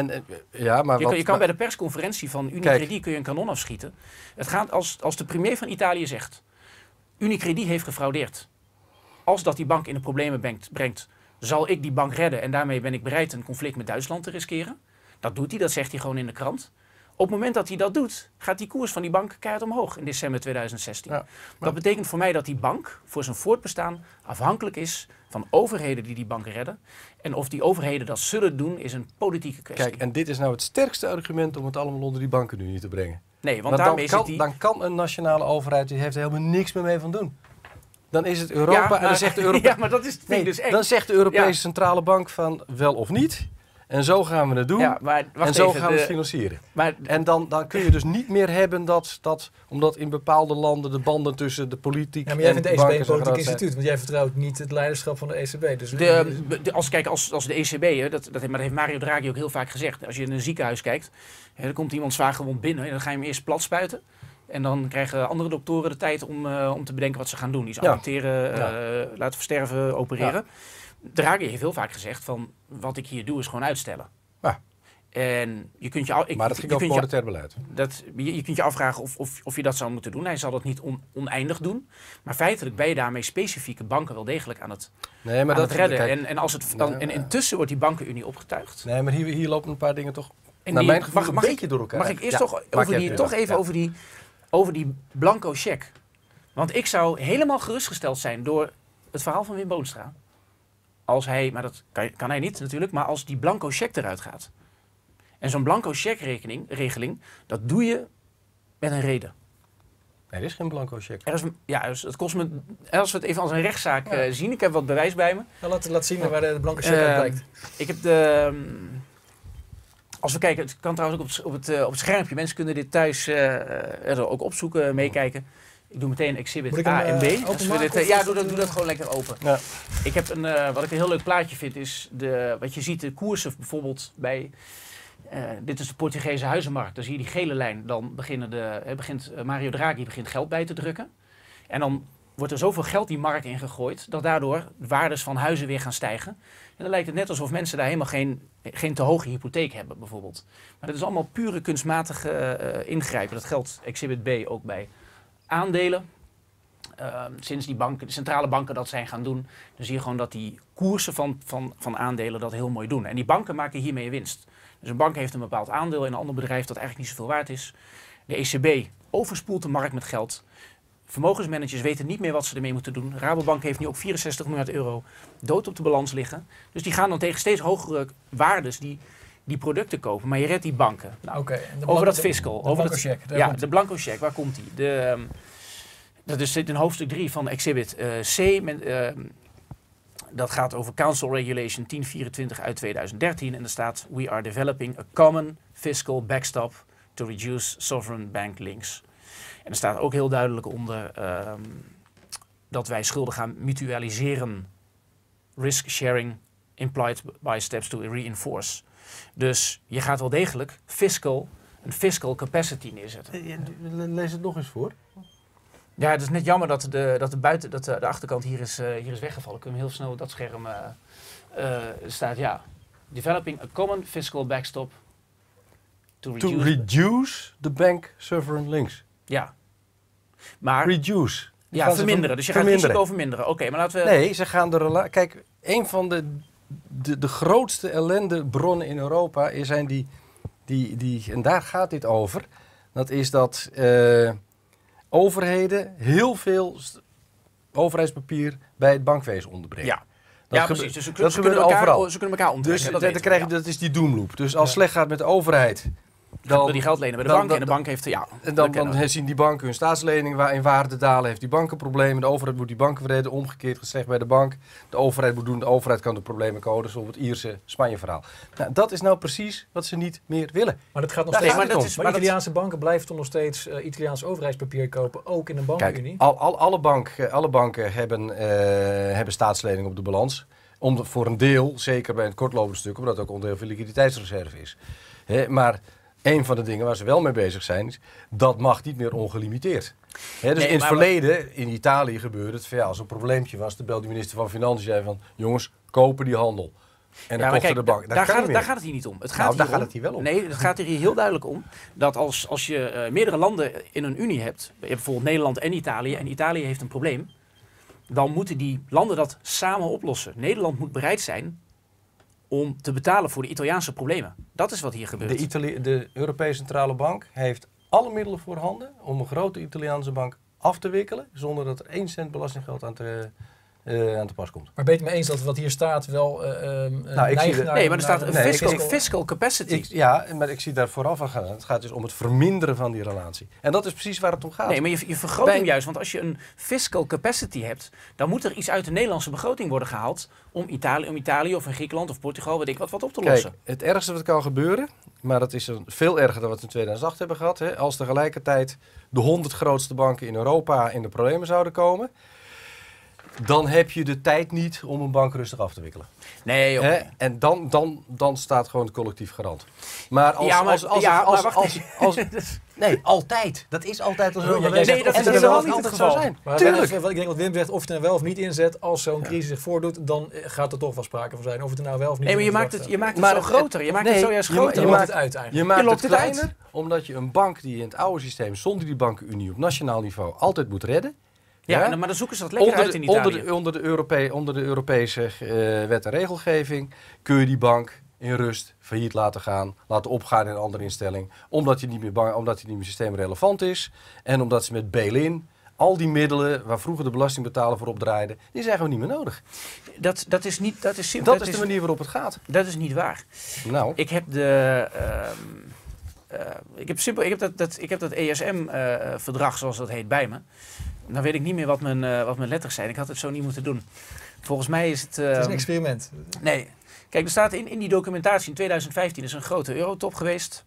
Je kan bij de persconferentie van Unicredit kun je een kanon afschieten. Het gaat als de premier van Italië zegt, Unicredit heeft gefraudeerd. Als dat die bank in de problemen brengt, zal ik die bank redden en daarmee ben ik bereid een conflict met Duitsland te riskeren. Dat doet hij, dat zegt hij gewoon in de krant. Op het moment dat hij dat doet, gaat die koers van die bank keihard omhoog in december 2016. Ja, dat betekent voor mij dat die bank voor zijn voortbestaan afhankelijk is van overheden die banken redden. En of die overheden dat zullen doen, is een politieke kwestie. Kijk, en dit is nou het sterkste argument om het allemaal onder die bankenunie te brengen. Nee, want daarmee dan kan een nationale overheid, die heeft er helemaal niks meer mee van doen. Dan is het Europa en dan zegt de Europese... Ja, maar dat is dus echt. Dan zegt de Europese Centrale Bank van wel of niet. En zo gaan we het doen. Ja, en zo gaan we het financieren. En dan kun je dus niet meer hebben omdat in bepaalde landen de banden tussen de politiek en maar jij vindt de ECB een politiek instituut, want jij vertrouwt niet het leiderschap van de ECB. Dus als de ECB, maar dat heeft Mario Draghi ook heel vaak gezegd. Als je in een ziekenhuis kijkt, dan komt iemand zwaargewond binnen en dan ga je hem eerst plat spuiten. En dan krijgen andere doktoren de tijd om te bedenken wat ze gaan doen. Die amputeren, laten versterven, opereren. Ja. Draghi heeft heel vaak gezegd van, wat ik hier doe is gewoon uitstellen. Ja. En je kunt maar dat ging over monetair beleid. Je kunt je afvragen of je dat zou moeten doen. Hij zal dat niet oneindig doen. Maar feitelijk ben je daarmee specifieke banken wel degelijk aan het redden. Kijk, en intussen wordt die bankenunie opgetuigd. Nee, maar hier lopen een paar dingen toch naar mijn gevoel een beetje door elkaar. Mag ik eerst over die blanco cheque? Want ik zou helemaal gerustgesteld zijn door het verhaal van Wim Boonstra. Als hij, maar dat kan hij niet natuurlijk, maar als die blanco cheque eruit gaat. En zo'n blanco cheque regeling, dat doe je met een reden. Er is geen blanco cheque. Dus het kost me, als we het even als een rechtszaak zien, ik heb wat bewijs bij me. Nou, laat zien waar de blanco cheque uit blijkt. Ik heb als we kijken, het kan trouwens ook op het schermpje. Mensen kunnen dit thuis ook opzoeken, meekijken. Ik doe meteen exhibit A en B. Doe dat gewoon lekker open. Ja. Ik heb wat ik een heel leuk plaatje vind, is wat je ziet, de koersen bijvoorbeeld bij... dit is de Portugese huizenmarkt. Dan zie je die gele lijn. Dan begint Mario Draghi geld bij te drukken. En dan wordt er zoveel geld die markt ingegooid, dat daardoor waardes van huizen weer gaan stijgen. En dan lijkt het net alsof mensen daar helemaal geen te hoge hypotheek hebben, bijvoorbeeld. Maar dat is allemaal pure kunstmatige ingrijpen. Dat geldt exhibit B ook bij aandelen. Sinds de centrale banken dat zijn gaan doen, dan zie je gewoon dat die koersen van aandelen dat heel mooi doen. En die banken maken hiermee winst. Dus een bank heeft een bepaald aandeel in een ander bedrijf dat eigenlijk niet zoveel waard is. De ECB overspoelt de markt met geld. Vermogensmanagers weten niet meer wat ze ermee moeten doen. Rabobank heeft nu ook 64 miljard euro dood op de balans liggen. Dus die gaan dan tegen steeds hogere waardes die producten kopen. Maar je redt die banken. Nou, over dat fiscal. De blanco cheque. Ja, de blanco cheque. Waar komt die? Dat zit in hoofdstuk 3 van Exhibit C. Dat gaat over Council Regulation 1024 uit 2013. En er staat: We are developing a common fiscal backstop to reduce sovereign bank links. En er staat ook heel duidelijk onder dat wij schulden gaan mutualiseren. Risk sharing implied by steps to reinforce. Dus je gaat wel degelijk een fiscal capacity neerzetten. Lees het nog eens voor. Ja, het is net jammer dat de achterkant hier is weggevallen. Kunnen we heel snel op dat scherm staat, ja. Developing a common fiscal backstop to reduce the bank sovereign links. Ja. Maar... Reduce. Ja, verminderen. Dus je gaat het risico verminderen. Oké, maar laten we... Nee, ze gaan Kijk, een van de grootste ellendebronnen in Europa zijn die... En daar gaat dit over. Dat is dat overheden heel veel overheidspapier bij het bankwezen onderbrengen. Ja. Precies. Dus ze kunnen overal. Ze kunnen elkaar onttrekken. Dus dat is die doemloop. Dus als het slecht gaat met de overheid... Dan die geld lenen bij de bank en de bank heeft... En dan zien die banken hun staatslening in waarde dalen, heeft die bank een probleem. De overheid moet die banken verredden, omgekeerd gezegd bij de bank. De overheid moet doen, de overheid kan de problemen coden, zoals het Ierse Spanje-verhaal. Nou, dat is nou precies wat ze niet meer willen. Maar dat gaat nog steeds. Maar Italiaanse banken blijven toch nog steeds Italiaans overheidspapier kopen, ook in de bankenunie? Alle banken hebben staatslening op de balans. Voor een deel, zeker bij het kortlopende stuk, omdat het ook onderdeel van de liquiditeitsreserve is. Maar... Een van de dingen waar ze wel mee bezig zijn, is dat mag niet meer ongelimiteerd. Dus in het verleden, in Italië gebeurde het, als er een probleempje was, dan belde de minister van Financiën en zei van, jongens, kopen die handel. En dan kochten de bank. Daar gaat het hier niet om. Daar gaat het hier wel om. Nee, het gaat er hier heel duidelijk om dat als je meerdere landen in een unie hebt, je hebt bijvoorbeeld Nederland en Italië heeft een probleem, dan moeten die landen dat samen oplossen. Nederland moet bereid zijn om te betalen voor de Italiaanse problemen. Dat is wat hier gebeurt. De Europese Centrale Bank heeft alle middelen voorhanden om een grote Italiaanse bank af te wikkelen, zonder dat er 1 cent belastinggeld aan te pas komt. Maar ben je het me eens dat wat hier staat wel maar er staat een fiscal capacity. Maar ik zie daar vooraf aan gaan. Het gaat dus om het verminderen van die relatie. En dat is precies waar het om gaat. Nee, maar je vergroot hem juist. Want als je een fiscal capacity hebt, dan moet er iets uit de Nederlandse begroting worden gehaald om Italië of in Griekenland of Portugal, weet ik wat op te lossen. Kijk, het ergste wat kan gebeuren, maar dat is veel erger dan wat we in 2008 hebben gehad, als tegelijkertijd de 100 grootste banken in Europa in de problemen zouden komen, dan heb je de tijd niet om een bank rustig af te wikkelen. Nee, okay. En dan staat gewoon het collectief garant. Maar nee, altijd. Dat is altijd al zo. Nee, dat is helemaal niet het geval. Tuurlijk. Ik denk wat Wim zegt, of het er nou wel of niet inzet, als zo'n crisis zich voordoet, dan gaat er toch wel sprake van zijn. Of het er nou wel of niet. Nee, maar je maakt het zo groter. Je maakt het zo juist groter. Je maakt het uit eigenlijk. Je maakt het kleiner, omdat je een bank die in het oude systeem zonder die bankenunie op nationaal niveau altijd moet redden. Ja, maar dan zoeken ze dat lekker uit in Italië. Onder de Europese wet en regelgeving kun je die bank in rust failliet laten gaan, laten opgaan in een andere instelling, omdat die niet meer systeemrelevant is en omdat ze met bail-in al die middelen waar vroeger de belastingbetaler voor opdraaide, die zijn gewoon niet meer nodig. Dat is de manier waarop het gaat. Dat is niet waar. Nou. Ik heb ik heb dat ESM-verdrag, zoals dat heet, bij me. Dan weet ik niet meer wat mijn letters zijn. Ik had het zo niet moeten doen. Volgens mij is het... het is een experiment. Nee. Kijk, er staat in die documentatie in 2015 is een grote eurotop geweest.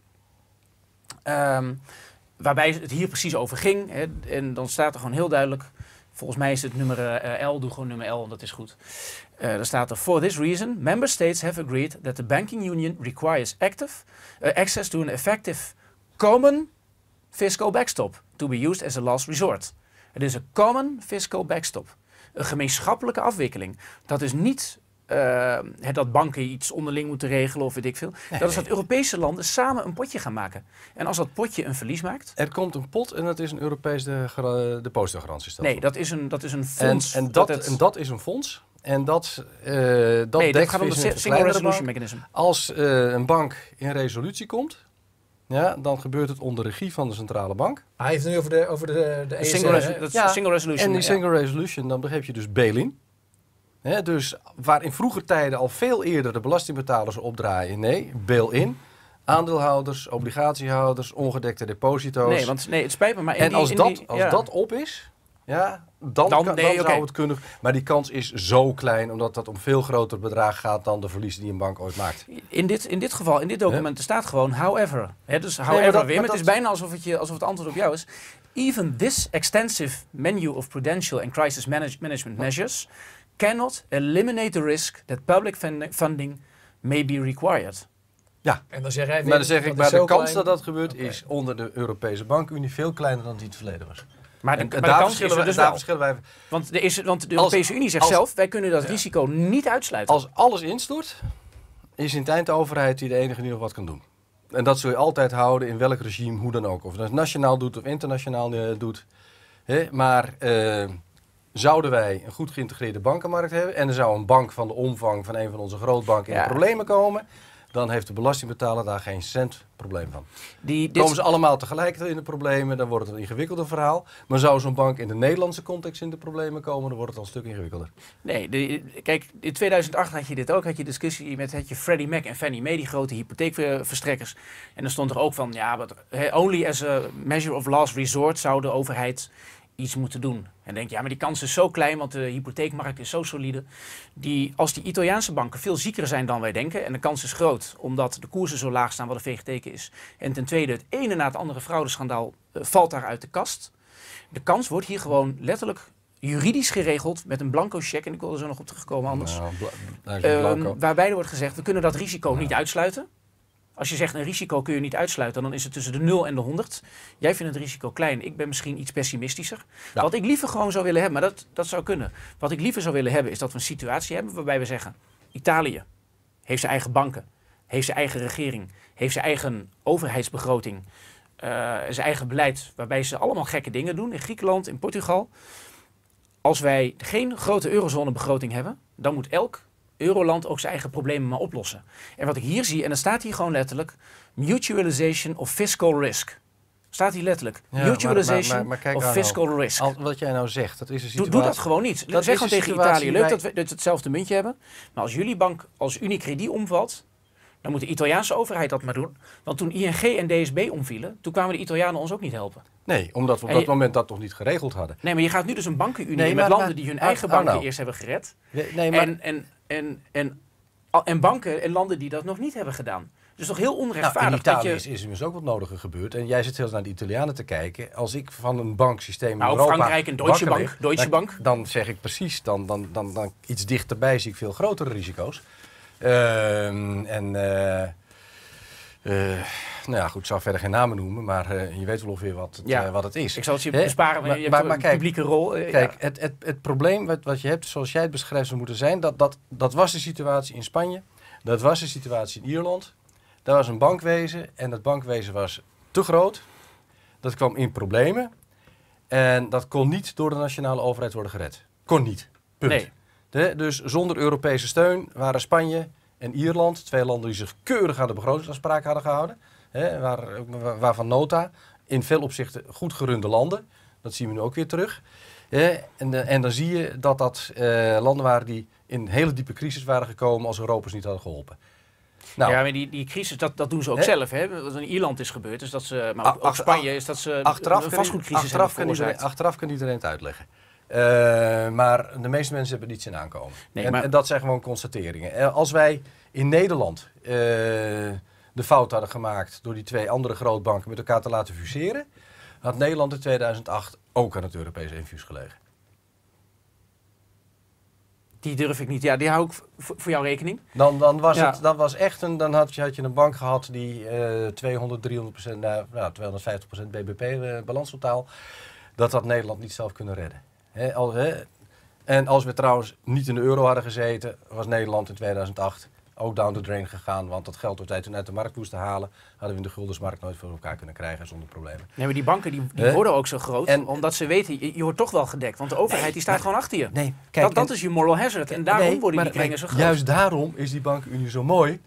Waarbij het hier precies over ging. Hè, en dan staat er gewoon heel duidelijk. Volgens mij is het nummer L. Doe gewoon nummer L, dat is goed. Daar staat er: For this reason, member states have agreed that the banking union requires access to an effective common fiscal backstop to be used as a last resort. Het is een common fiscal backstop. Een gemeenschappelijke afwikkeling. Dat is niet dat banken iets onderling moeten regelen of weet ik veel. Nee, dat is dat Europese landen samen een potje gaan maken. En als dat potje een verlies maakt... Er komt een pot en dat is een Europees depositogarantiestelsel. Nee, dat is een fonds. En dat is een fonds. En dat gaat om de Single Resolution Mechanism. Als een bank in resolutie komt, ja, dan gebeurt het onder regie van de centrale bank. Hij heeft het nu over de ESR, Single resolution. En die single resolution, dan heb je dus bail-in. Dus waar in vroeger tijden al veel eerder de belastingbetalers opdraaien, nee, bail-in. Aandeelhouders, obligatiehouders, ongedekte deposito's. Nee, het spijt me. Maar En als dat op is, ja, dan zou het kunnen. Maar die kans is zo klein, omdat dat om veel groter bedrag gaat dan de verliezen die een bank ooit maakt. In dit geval, in dit document, er staat gewoon however. Dus however, het is bijna alsof het antwoord op jou is. Even this extensive menu of prudential and crisis management measures cannot eliminate the risk that public funding may be required. Ja, en dan zeg jij weer, maar dan zeg ik, maar de kans klein, dat dat gebeurt is onder de Europese bankunie veel kleiner dan die het verleden was. Maar de kans is er dus wel. Verschillen wij. Want de Europese Unie zegt zelf, wij kunnen dat risico niet uitsluiten. Als alles instort, is in het eind de overheid die de enige die nog wat kan doen. En dat zul je altijd houden in welk regime, hoe dan ook. Of dat nationaal doet of internationaal doet. Maar zouden wij een goed geïntegreerde bankenmarkt hebben en er zou een bank van de omvang van een van onze grootbanken in de problemen komen, dan heeft de belastingbetaler daar geen cent probleem van. Komen ze allemaal tegelijkertijd in de problemen, dan wordt het een ingewikkelder verhaal. Maar zou zo'n bank in de Nederlandse context in de problemen komen, dan wordt het al een stuk ingewikkelder. Nee, kijk, in 2008 had je dit ook, had je discussie met Freddie Mac en Fannie Mae, die grote hypotheekverstrekkers. En dan stond er ook van, only as a measure of last resort zou de overheid iets moeten doen. En dan denk je, maar die kans is zo klein, want de hypotheekmarkt is zo solide. Als die Italiaanse banken veel zieker zijn dan wij denken, en de kans is groot, omdat de koersen zo laag staan, wat een veegteken is. En ten tweede, het ene na het andere fraudeschandaal valt daar uit de kast. De kans wordt hier gewoon letterlijk juridisch geregeld met een blanco cheque, en ik wil er zo nog op terugkomen anders. Waarbij er wordt gezegd, we kunnen dat risico niet uitsluiten. Als je zegt een risico kun je niet uitsluiten, dan is het tussen de 0 en de 100. Jij vindt het risico klein, ik ben misschien iets pessimistischer. Ja. Wat ik liever gewoon zou willen hebben, maar dat zou kunnen. Wat ik liever zou willen hebben is dat we een situatie hebben waarbij we zeggen, Italië heeft zijn eigen banken, heeft zijn eigen regering, heeft zijn eigen overheidsbegroting, zijn eigen beleid, waarbij ze allemaal gekke dingen doen. In Griekenland, in Portugal. Als wij geen grote eurozonebegroting hebben, dan moet elk Euroland ook zijn eigen problemen maar oplossen. En wat ik hier zie, en dan staat hier gewoon letterlijk, mutualization of fiscal risk. Staat hier letterlijk. Ja, mutualization of fiscal risk. Wat jij nou zegt, dat is een situatie. Doe dat gewoon niet. Zeg gewoon tegen Italië, leuk dat we hetzelfde muntje hebben. Maar als jullie bank als Unicredit omvalt, dan moet de Italiaanse overheid dat maar doen. Want toen ING en DSB omvielen, toen kwamen de Italianen ons ook niet helpen. Nee, omdat we op dat moment dat nog niet geregeld hadden. Nee, maar je gaat nu dus een bankenunie met landen die hun eigen banken eerst hebben gered. En banken en landen die dat nog niet hebben gedaan. Dus toch heel onrechtvaardig. In Italië is immers ook wat nodiger gebeurd. En jij zit heel naar de Italianen te kijken. Als ik van een banksysteem in Europa... Frankrijk en Deutsche Bank. Dan zeg ik precies, dan iets dichterbij zie ik veel grotere risico's. Ik zal verder geen namen noemen, maar je weet wel ongeveer wat het is. Ik zal het je besparen, maar je hebt een publieke rol. Kijk, het probleem wat je hebt, zoals jij het beschrijft, zou moeten zijn, dat was de situatie in Spanje, dat was de situatie in Ierland. Daar was een bankwezen en dat bankwezen was te groot. Dat kwam in problemen en dat kon niet door de nationale overheid worden gered. Kon niet. Punt. Nee. Dus zonder Europese steun waren Spanje en Ierland, 2 landen die zich keurig aan de begrotingsafspraken hadden gehouden, waarvan nota, in veel opzichten goed gerunde landen. Dat zien we nu ook weer terug. En dan zie je dat landen waren die in hele diepe crisis waren gekomen als Europa ze niet hadden geholpen. Nou, ja, maar die crisis, dat doen ze ook zelf. Wat in Ierland is gebeurd, dus dat ze, maar ook Spanje is dat ze een vastgoedcrisis hebben veroorzaakt. Achteraf kan iedereen het uitleggen. Maar de meeste mensen hebben niets in aankomen. Nee, en dat zijn gewoon constateringen. Als wij in Nederland de fout hadden gemaakt door die 2 andere grootbanken met elkaar te laten fuseren, had Nederland in 2008 ook aan het Europese infuus gelegen. Die durf ik niet. Ja, die hou ik voor jouw rekening. Dan had je een bank gehad die 200, 300%, 250% BBP balanstotaal. Dat had Nederland niet zelf kunnen redden. En als we trouwens niet in de euro hadden gezeten, was Nederland in 2008 ook down the drain gegaan. Want dat geld dat wij toen uit de markt moesten halen, hadden we in de guldensmarkt nooit voor elkaar kunnen krijgen zonder problemen. Nee, maar die banken die worden ook zo groot, omdat ze weten, je wordt toch wel gedekt. Want de overheid die staat gewoon achter je. Nee, dat is je moral hazard. En daarom worden die kringen zo groot. Juist daarom is die bankenunie zo mooi.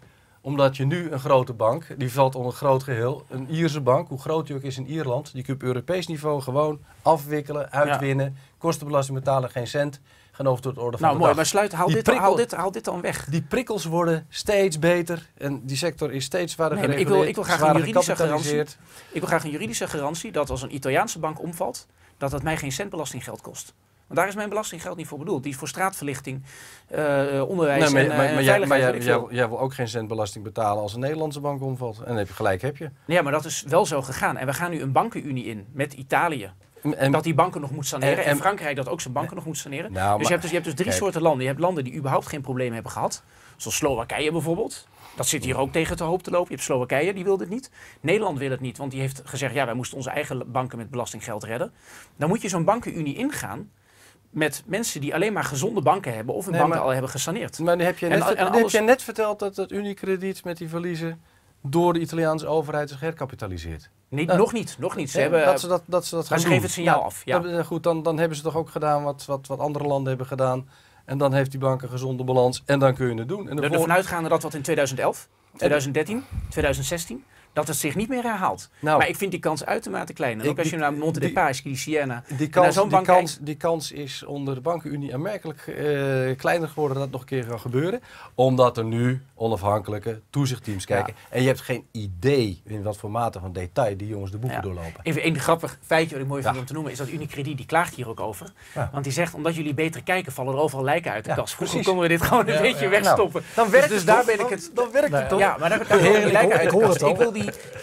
Omdat je nu een grote bank, die valt onder een groot geheel, een Ierse bank, hoe groot die ook is in Ierland, die kun je op Europees niveau gewoon afwikkelen, uitwinnen, kostenbelasting betalen, geen cent, gaan over tot de orde van de mooi, dag. Maar sluit, haal dit dan weg. Die prikkels worden steeds beter en die sector is steeds zwaarder gereguleerd, ik wil graag een juridische garantie. Ik wil graag een juridische garantie dat als een Italiaanse bank omvalt, dat het mij geen cent belastinggeld kost. Want daar is mijn belastinggeld niet voor bedoeld. Die is voor straatverlichting, onderwijs en veiligheid. Jij wil ook geen cent belasting betalen als een Nederlandse bank omvalt. En dan heb je gelijk. Ja, maar dat is wel zo gegaan. En we gaan nu een bankenunie in met Italië. Dat die banken nog moet saneren. En Frankrijk dat ook zijn banken nog moet saneren. Nou, dus je hebt dus drie soorten landen. Je hebt landen die überhaupt geen probleem hebben gehad. Zoals Slowakije bijvoorbeeld. Dat zit hier ook tegen te hoop te lopen. Je hebt Slowakije, die wil dit niet. Nederland wil het niet, want die heeft gezegd... wij moesten onze eigen banken met belastinggeld redden. Dan moet je zo'n bankenunie ingaan... met mensen die alleen maar gezonde banken hebben... of hun banken al hebben gesaneerd. Maar heb je net verteld dat het Unicredit met die verliezen... door de Italiaanse overheid is geherkapitaliseerd? Nog niet. Ze hebben, dat ze gaan geven het signaal af. Ja. Goed, dan hebben ze toch ook gedaan wat andere landen hebben gedaan. En dan heeft die bank een gezonde balans en dan kun je het doen. En ervan uitgaande dat wat in 2011, 2013, 2016... dat het zich niet meer herhaalt. Maar ik vind die kans uitermate klein. En ook als je naar Monte dei Paschi, Siena... Die kans is onder de bankenunie aanmerkelijk kleiner geworden dat het nog een keer gaat gebeuren. Omdat er nu onafhankelijke toezichtteams kijken. En je hebt geen idee in wat voor mate van detail die jongens de boeken doorlopen. Even een grappig feitje wat ik mooi vind om te noemen... is dat Unicredit, die klaagt hier ook over. Ja. Want die zegt, omdat jullie beter kijken... vallen er overal lijken uit de kast. Vroeger konden we dit gewoon een beetje wegstoppen. Dan werkt dus het daar toch? ben ik het... Dan werkt het toch? Ja, maar daar komen die lijken uit de kast.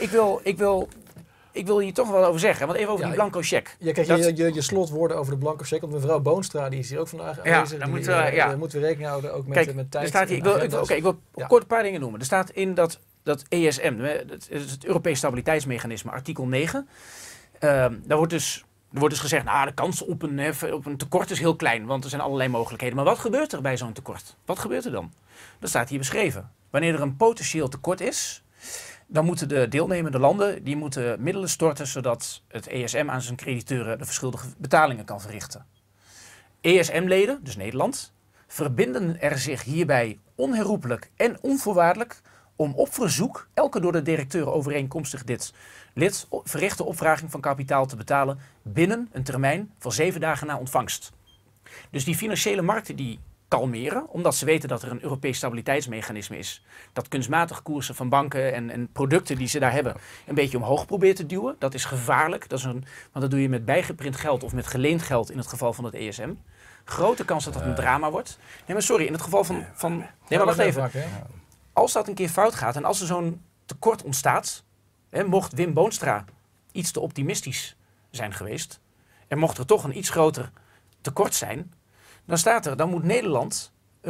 Ik wil hier toch wel over zeggen. Want even over die blanco cheque. Ja, kijk, je slotwoorden over de blanco cheque. Want mevrouw Boonstra, die is hier ook vandaag aanwezig. Daar moeten we rekening houden, ook met tijd. Staat hier, ik wil kort een paar dingen noemen. Er staat in dat ESM, het Europees Stabiliteitsmechanisme, artikel 9. Daar wordt dus gezegd, de kans op een tekort is heel klein. Want er zijn allerlei mogelijkheden. Maar wat gebeurt er bij zo'n tekort? Wat gebeurt er dan? Dat staat hier beschreven. Wanneer er een potentieel tekort is... dan moeten de deelnemende landen middelen storten... zodat het ESM aan zijn crediteuren de verschuldigde betalingen kan verrichten. ESM-leden, dus Nederland, verbinden er zich hierbij onherroepelijk en onvoorwaardelijk... om op verzoek elke door de directeuren overeenkomstig dit lid... verrichte opvraging van kapitaal te betalen... binnen een termijn van 7 dagen na ontvangst. Dus die financiële markten die... kalmeren, omdat ze weten dat er een Europees stabiliteitsmechanisme is. Dat kunstmatig koersen van banken en producten die ze daar hebben een beetje omhoog probeert te duwen. Dat is gevaarlijk, want dat doe je met bijgeprint geld of met geleend geld in het geval van het ESM. Grote kans dat dat een drama wordt. Nee, maar sorry, in het geval van nee, maar wacht even. Als dat een keer fout gaat en als er zo'n tekort ontstaat, mocht Wim Boonstra iets te optimistisch zijn geweest en mocht er toch een iets groter tekort zijn... Dan moet Nederland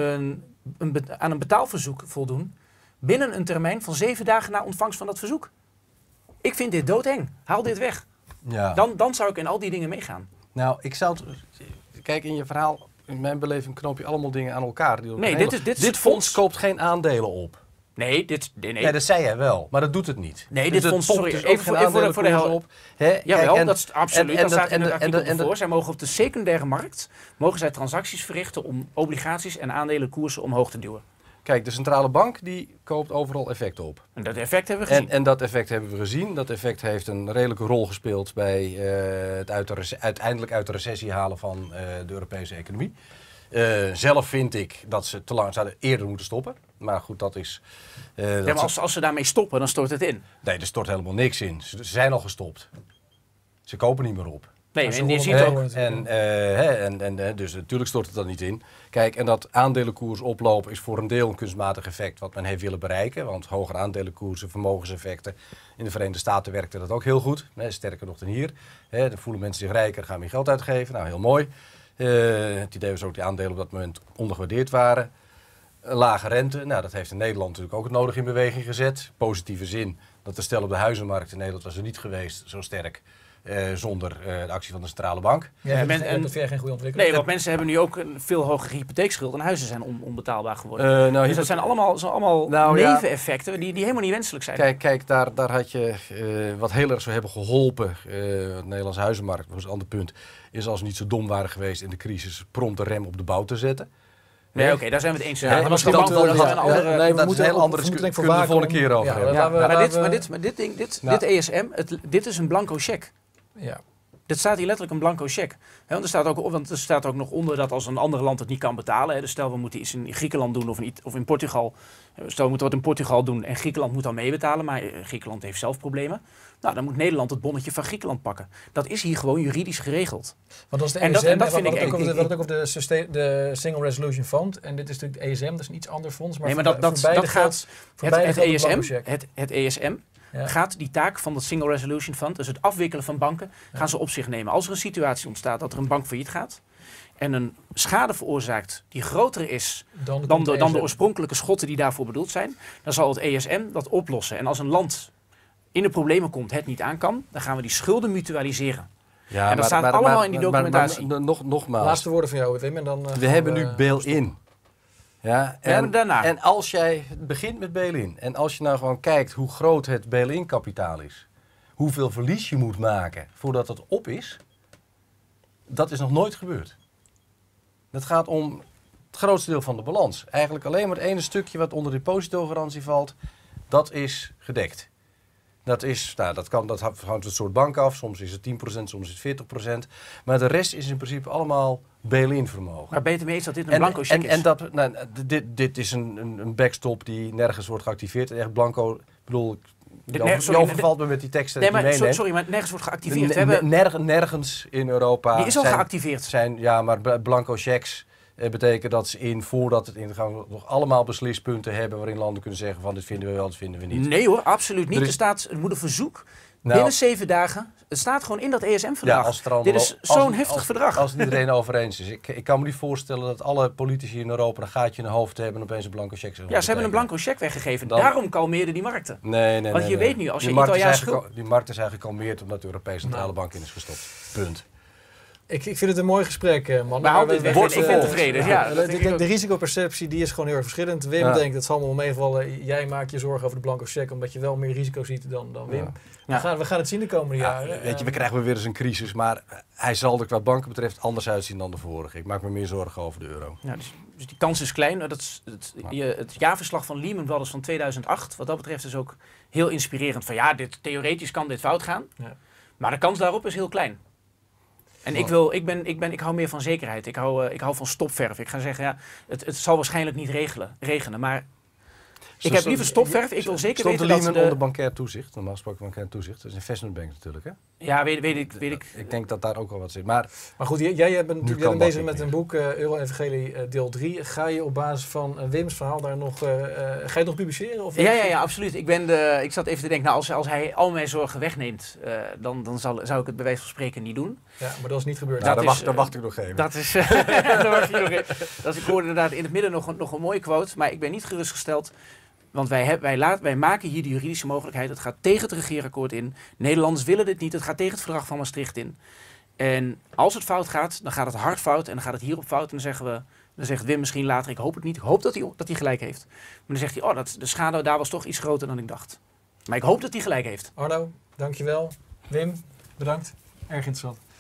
aan een betaalverzoek voldoen binnen een termijn van 7 dagen na ontvangst van dat verzoek. Ik vind dit doodeng. Haal dit weg. Ja. Dan zou ik in al die dingen meegaan. Nou, kijk, in je verhaal, in mijn beleving knoop je allemaal dingen aan elkaar. Dit fonds koopt geen aandelen op. Nee. Ja, dat zei jij wel, maar dat doet het niet. Nee, dus dit fonds, sorry, even voor de helft op. Jawel, dat is absoluut, dat staat in het artikel voor. Zij mogen op de secundaire markt, transacties verrichten om obligaties en aandelenkoersen omhoog te duwen. Kijk, de centrale bank die koopt overal effecten op. En dat effect hebben we gezien. En dat effect hebben we gezien. Dat effect heeft een redelijke rol gespeeld bij het uiteindelijk uit de recessie halen van de Europese economie. Zelf vind ik dat ze te lang zouden eerder moeten stoppen. Maar goed, dat is... maar als ze daarmee stoppen, dan stort het in. Nee, er stort helemaal niks in. Ze zijn al gestopt. Ze kopen niet meer op. Nee, en je ziet ook... Dus natuurlijk stort het dan niet in. Kijk, en dat aandelenkoers oplopen is voor een deel een kunstmatig effect wat men heeft willen bereiken. Want hogere aandelenkoersen, vermogenseffecten. In de Verenigde Staten werkte dat ook heel goed. Sterker nog dan hier. Dan voelen mensen zich rijker, gaan meer geld uitgeven. Nou, heel mooi. Het idee was ook die aandelen op dat moment ondergewaardeerd waren. Lage rente, nou dat heeft in Nederland natuurlijk ook het nodig in beweging gezet. Positieve zin dat de stel op de huizenmarkt in Nederland was er niet geweest zo sterk zonder de actie van de centrale bank. Ja, dat vind jij geen goede ontwikkeling? Nee, want mensen hebben nu ook een veel hogere hypotheekschuld en huizen zijn onbetaalbaar geworden. Dus dat zijn allemaal neveneffecten die helemaal niet wenselijk zijn. Kijk daar had je wat heel erg zou hebben geholpen. De Nederlandse huizenmarkt, dat was een ander punt, is als ze niet zo dom waren geweest in de crisis prompt de rem op de bouw te zetten. Nee, oké, daar zijn we het eens. Ja, maar misschien banken moeten we- worden een andere... nee, dat is een heel andere we moeten denk ik kunnen we de volgende waken keer om- over hebben. laten we- Maar dit ESM, dit is een blanco cheque. Ja. Dit staat hier letterlijk een blanco cheque. Hè, want er staat ook nog onder dat als een ander land het niet kan betalen. Hè, dus stel we moeten iets in Griekenland doen of in Portugal. Stel we moeten wat in Portugal doen en Griekenland moet dan meebetalen. Maar Griekenland heeft zelf problemen. Nou, dan moet Nederland het bonnetje van Griekenland pakken. Dat is hier gewoon juridisch geregeld. Want dat is de En ESM. dat vind ik... We hadden het ook over de Single Resolution Fund. En dit is natuurlijk de ESM, dat is een iets ander fonds. Maar Nee, maar dat gaat... Het ESM Ja. gaat die taak van dat Single Resolution Fund, dus het afwikkelen van banken, gaan ze op zich nemen. Als er een situatie ontstaat dat er een bank failliet gaat en een schade veroorzaakt die groter is dan de oorspronkelijke schotten die daarvoor bedoeld zijn, dan zal het ESM dat oplossen. En als een land in de problemen komt, het niet aan kan, dan gaan we die schulden mutualiseren. Ja, en dat staat allemaal in die documentatie. Nogmaals, Laatste woorden van jou, Wim. En dan, we hebben nu bail-in. Ja, en daarna. En als jij begint met bail-in en als je nou gewoon kijkt hoe groot het bail-in kapitaal is, hoeveel verlies je moet maken voordat het op is, dat is nog nooit gebeurd. Dat gaat om het grootste deel van de balans. Eigenlijk alleen maar het ene stukje wat onder depositogarantie valt, dat is gedekt. Dat hangt het soort bank af. Soms is het 10%, soms is het 40%. Maar de rest is in principe allemaal bail-in vermogen. Maar beter mee eens dat dit een blanco cheque is. En dit is een backstop die nergens wordt geactiveerd. Echt blanco, ik bedoel, je overvalt me met die teksten Nee, die maar, je meeneemt. sorry, maar nergens wordt geactiveerd. Nergens in Europa. Die is al geactiveerd. Maar blanco checks betekent dat ze voordat het ingaan nog allemaal beslispunten hebben waarin landen kunnen zeggen van dit vinden we wel, dit vinden we niet. Nee hoor, absoluut niet. Er moet een verzoek binnen 7 dagen. Het staat gewoon in dat ESM-verdrag. Dit is zo'n heftig verdrag. Als iedereen over eens is. Ik kan me niet voorstellen dat alle politici in Europa een gaatje in hun hoofd hebben en opeens een blanco cheque. Ja, ze hebben een blanco cheque weggegeven. Daarom kalmeerden die markten. Nee. Want je weet nu, als je die markt Italiaans schuld... Die markt is eigenlijk gekalmeerd omdat de Europese Centrale Bank in is gestopt. Punt. Ik vind het een mooi gesprek, man. Ik ben tevreden. Ja, de risicoperceptie die is gewoon heel erg verschillend. Wim denkt, dat zal me wel meevallen. Jij maakt je zorgen over de blanco cheque, omdat je wel meer risico ziet dan Wim. Ja. We gaan het zien de komende jaren. Weet je, we krijgen weer eens een crisis, maar hij zal er qua banken betreft anders uitzien dan de vorige. Ik maak me meer zorgen over de euro. Ja, dus die kans is klein. Het jaarverslag van Lehman Brothers van 2008, wat dat betreft is ook heel inspirerend. Van ja, theoretisch kan dit fout gaan, maar de kans daarop is heel klein. En ik hou meer van zekerheid. Ik hou van stopverf. Ik ga zeggen, ja, het zal waarschijnlijk niet regenen, maar ik heb liever stopverf. Ik wil zeker weten dat Lehman onder bankair toezicht. Normaal gesproken bankair toezicht. Dat is een investment bank natuurlijk, hè? Ja, weet ik. Ik denk dat daar ook wel wat zit. Maar goed, jij bent bezig met een boek, Euro-Evangelie deel 3. Ga je op basis van Wim's verhaal daar nog... ga je het nog publiceren? Of ja, absoluut. Ik zat even te denken, nou, als hij al mijn zorgen wegneemt, dan zou ik het bij wijze van spreken niet doen. Ja, maar dat is niet gebeurd. Nou, daar wacht ik nog even. Dat is... daar wacht je nog even. Ik hoorde inderdaad in het midden nog een mooie quote, maar ik ben niet gerustgesteld. Want wij maken hier de juridische mogelijkheid. Het gaat tegen het regeerakkoord in. Nederlanders willen dit niet. Het gaat tegen het verdrag van Maastricht in. En als het fout gaat, dan gaat het hard fout. En dan gaat het hierop fout. En dan zegt Wim misschien later, ik hoop het niet. Ik hoop dat hij gelijk heeft. Maar dan zegt hij, de schade daar was toch iets groter dan ik dacht. Maar ik hoop dat hij gelijk heeft. Arno, dankjewel. Wim, bedankt. Erg interessant.